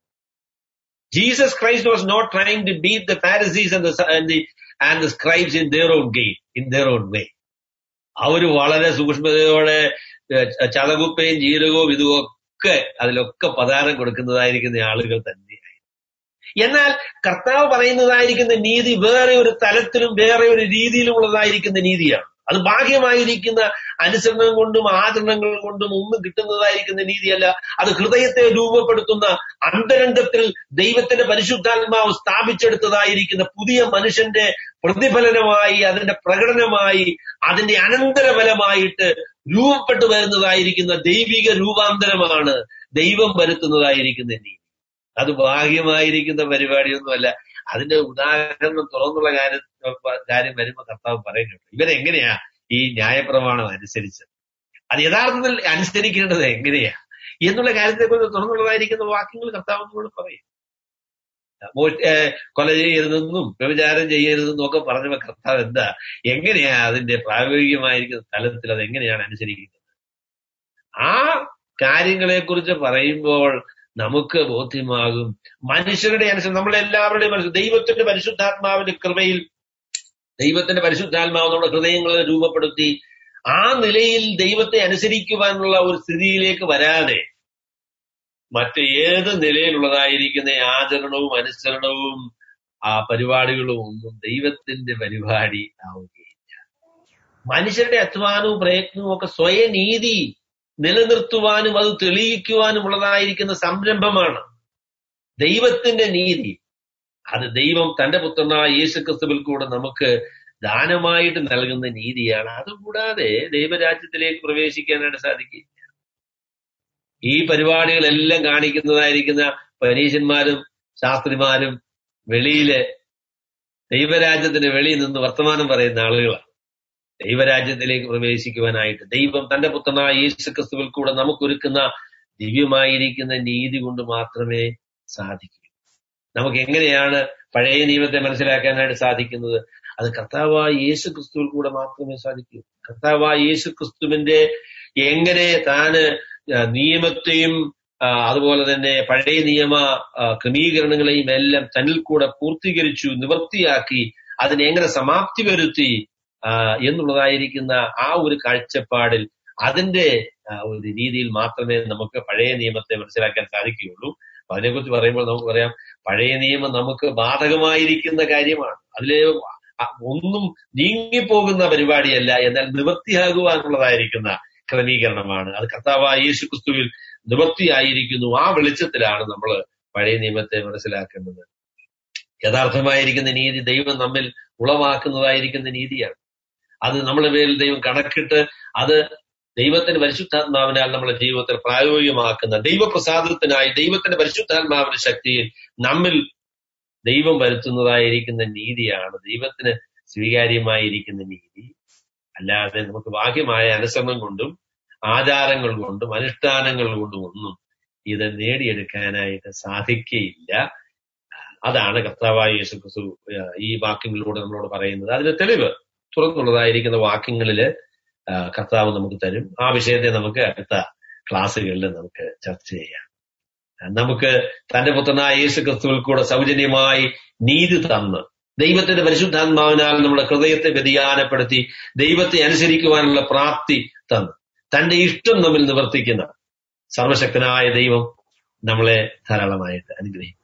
Jesus Christ was not trying to beat the Pharisees and the scribes in their own game. In their own way. അവര് വളരെ സൂക്ഷ്മതയോടെ ചതകുപ്പയും ജീരകവും ഇതുമൊക്കെ അതിലൊക്കെ പദാരം കൊടുക്കുന്നതായിരിക്കുന്ന ആളുകൾ തന്നെയായി. എന്നാൽ കർത്താവ് പറയുന്നതായിരിക്കുന്ന നീതി വേറെ ഒരു തലത്തിലും വേറെ ഒരു രീതിയിലും ഉള്ളതായിരിക്കുന്ന നീതിയാണ്. അത് ബാഹ്യമായിരിക്കുന്ന അനുസരണം കൊണ്ടും ആചരണങ്ങൾ കൊണ്ടും ഒന്നും കിട്ടുന്നതായിരിക്കുന്ന നീതിയല്ല. അത് ഹൃദയത്തെ രൂപപ്പെടുത്തുന്ന അന്തരംഗത്തിൽ ദൈവത്തിന്റെ പരിശുദ്ധാത്മാവ് സ്ഥാപിച്ചെടുത്തതായിരിക്കുന്ന പുതിയ മനുഷ്യന്റെ പ്രതിഫലനമായി, അതിന്റെ പ്രകടനമായി, അതിന്റെ അനന്തരഫലമായിട്ട് രൂപപ്പെട്ടു വരുന്നതായിരിക്കുന്ന ദൈവിക രൂപാന്തരമാണ് ദൈവം വരുത്തുന്നതായിരിക്കുന്ന നീതി. അത് ബാഹ്യമായിരിക്കുന്ന പരിപാടിയൊന്നുമല്ല. അതിന്റെ ഉദാഹരണം തുറന്നുള്ള കാര്യം വരുമ്പോ കർത്താവ് പറയുന്നുണ്ട്, ഇവരെങ്ങനെയാ ഈ ന്യായപ്രമാണം അനുസരിച്ചത്, അത് യഥാർത്ഥത്തിൽ അനുസരിക്കേണ്ടത് എങ്ങനെയാ എന്നുള്ള കാര്യത്തെക്കുറിച്ച് തുറന്നുള്ളതായിരിക്കുന്ന വാക്യങ്ങൾ കർത്താവ് നമ്മളോട് പറയും. കൊല ചെയ്യരുതെന്നും വ്യഭിചാരം ചെയ്യരുതെന്നും ഒക്കെ പറഞ്ഞപ്പോ കർത്താവ് എങ്ങനെയാ അതിന്റെ പ്രായോഗികമായിരിക്കുന്ന തലത്തിൽ അത് എങ്ങനെയാണ് അനുസരിക്കുന്നത്? ആ കാര്യങ്ങളെക്കുറിച്ച് പറയുമ്പോൾ നമുക്ക് ബോധ്യമാകും മനുഷ്യരുടെ അനുസരിച്ച് നമ്മളെല്ലാവരുടെയും മനസ്സിൽ ദൈവത്തിന്റെ പരിശുദ്ധാത്മാവിന്റെ കൃപയിൽ ദൈവത്തിന്റെ പരിശുദ്ധാത്മാവ് നമ്മുടെ ഹൃദയങ്ങളെ രൂപപ്പെടുത്തി ആ നിലയിൽ ദൈവത്തെ അനുസരിക്കുവാനുള്ള ഒരു സ്ഥിതിയിലേക്ക് വരാതെ മറ്റ് ഏത് നിലയിലുള്ളതായിരിക്കുന്ന ആചരണവും അനുസരണവും ആ പരിപാടികളും ഒന്നും ദൈവത്തിന്റെ പരിപാടി ആവുകയില്ല. മനുഷ്യരുടെ അധ്വാനവും പ്രയത്നവും ഒക്കെ സ്വയനീതി നിലനിർത്തുവാനും അത് തെളിയിക്കുവാനും ഉള്ളതായിരിക്കുന്ന സംരംഭമാണ്. ദൈവത്തിന്റെ നീതി അത് ദൈവം തന്റെ പുത്രനായ യേശുക്രിസ്തുവിൽ കൂടെ നമുക്ക് ദാനമായിട്ട് നൽകുന്ന നീതിയാണ്. അതുകൂടാതെ ദൈവരാജ്യത്തിലേക്ക് പ്രവേശിക്കാനായിട്ട് സാധിക്കില്ല. ഈ പരിപാടികളെല്ലാം കാണിക്കുന്നതായിരിക്കുന്ന പരീശന്മാരും ശാസ്ത്രിമാരും വെളിയിലെ ദൈവരാജ്യത്തിന് വെളിയിൽ നിന്ന് വർത്തമാനം പറയുന്ന ആളുകളാണ്. ദൈവരാജ്യത്തിലേക്ക് പ്രവേശിക്കുവാനായിട്ട് ദൈവം തന്റെ പുത്രനായ യേശുക്രിസ്തുവിൽ കൂടെ നമുക്കൊരുക്കുന്ന ദിവ്യമായിരിക്കുന്ന നീതി കൊണ്ട് മാത്രമേ സാധിക്കൂ. നമുക്ക് എങ്ങനെയാണ് പഴയ നിയമത്തെ മനസ്സിലാക്കാനായിട്ട് സാധിക്കുന്നത്? അത് കർത്താവായ യേശുക്രിസ്തുവിൽ കൂടെ മാത്രമേ സാധിക്കൂ. കർത്താവായ യേശുക്രിസ്തുവിന്റെ എങ്ങനെ താന് നിയമത്തെയും അതുപോലെ തന്നെ പഴയ നിയമ ക്രമീകരണങ്ങളെയും എല്ലാം തന്നിൽ കൂടെ പൂർത്തീകരിച്ചു, നിവൃത്തിയാക്കി, അതിനെങ്ങനെ സമാപ്തി വരുത്തി എന്നുള്ളതായിരിക്കുന്ന ആ ഒരു കാഴ്ചപ്പാടിൽ അതിന്റെ ഒരു രീതിയിൽ മാത്രമേ നമുക്ക് പഴയ നിയമത്തെ മനസ്സിലാക്കാൻ സാധിക്കുകയുള്ളൂ. അതിനെക്കുറിച്ച് പറയുമ്പോൾ നമുക്ക് പറയാം, പഴയ നിയമം നമുക്ക് ബാധകമായിരിക്കുന്ന കാര്യമാണ്. അതിലെ ഒന്നും നീങ്ങിപ്പോകുന്ന പരിപാടിയല്ല, എന്നാൽ നിവൃത്തിയാകുവാനുള്ളതായിരിക്കുന്ന ക്രമീകരണമാണ്. അത് കർത്താവായ യേശുക്രിസ്തുവിൽ നിവൃത്തിയായിരിക്കുന്നു. ആ വെളിച്ചത്തിലാണ് നമ്മൾ പഴയ നിയമത്തെ മനസ്സിലാക്കേണ്ടത്. യഥാർത്ഥമായിരിക്കുന്ന നീതി ദൈവം നമ്മിൽ ഉളവാക്കുന്നതായിരിക്കുന്ന നീതിയാണ്. അത് നമ്മുടെ പേരിൽ ദൈവം കണക്കിട്ട് അത് ദൈവത്തിന്റെ പരിശുദ്ധാത്മാവിനാൽ നമ്മുടെ ജീവിതത്തിൽ പ്രായോഗികമാക്കുന്ന ദൈവപ്രസാദത്തിനായി ദൈവത്തിന്റെ പരിശുദ്ധാത്മാവിന്റെ ശക്തിയിൽ നമ്മിൽ ദൈവം വരുത്തുന്നതായിരിക്കുന്ന നീതിയാണ് ദൈവത്തിന് സ്വീകാര്യമായിരിക്കുന്ന നീതി. അല്ലാതെ നമുക്ക് ബാഹ്യമായ അനുസരണം കൊണ്ടും ആചാരങ്ങൾ കൊണ്ടും അനുഷ്ഠാനങ്ങൾ കൊണ്ടും ഒന്നും ഇത് നേടിയെടുക്കാനായിട്ട് സാധിക്കയില്ല. അതാണ് കർത്താവായ യേശുക്രിസ്തു ഈ വാക്യങ്ങളിലൂടെ നമ്മളോട് പറയുന്നത്. അതിന് തെളിവ് തുറന്നുള്ളതായിരിക്കുന്ന വാക്യങ്ങളില് കർത്താവ് നമുക്ക് തരും. ആ വിഷയത്തെ നമുക്ക് അടുത്ത ക്ലാസ്സുകളിൽ നമുക്ക് ചർച്ച ചെയ്യാം. നമുക്ക് തന്റെ പുത്രനായ യേശുക്രിസ്തുവിൽ കൂടെ സൗജന്യമായി നീതി തന്ന് ദൈവത്തിന്റെ പരിശുദ്ധാത്മാവിനാൽ നമ്മുടെ ഹൃദയത്തെ വ്യതിയാനപ്പെടുത്തി ദൈവത്തെ അനുസരിക്കുവാനുള്ള പ്രാപ്തി തന്ന് തന്റെ ഇഷ്ടം നമ്മിൽ നിവർത്തിക്കുന്ന സർവശക്തനായ ദൈവം നമ്മളെ ധാരാളമായിട്ട് അനുഗ്രഹിക്കും.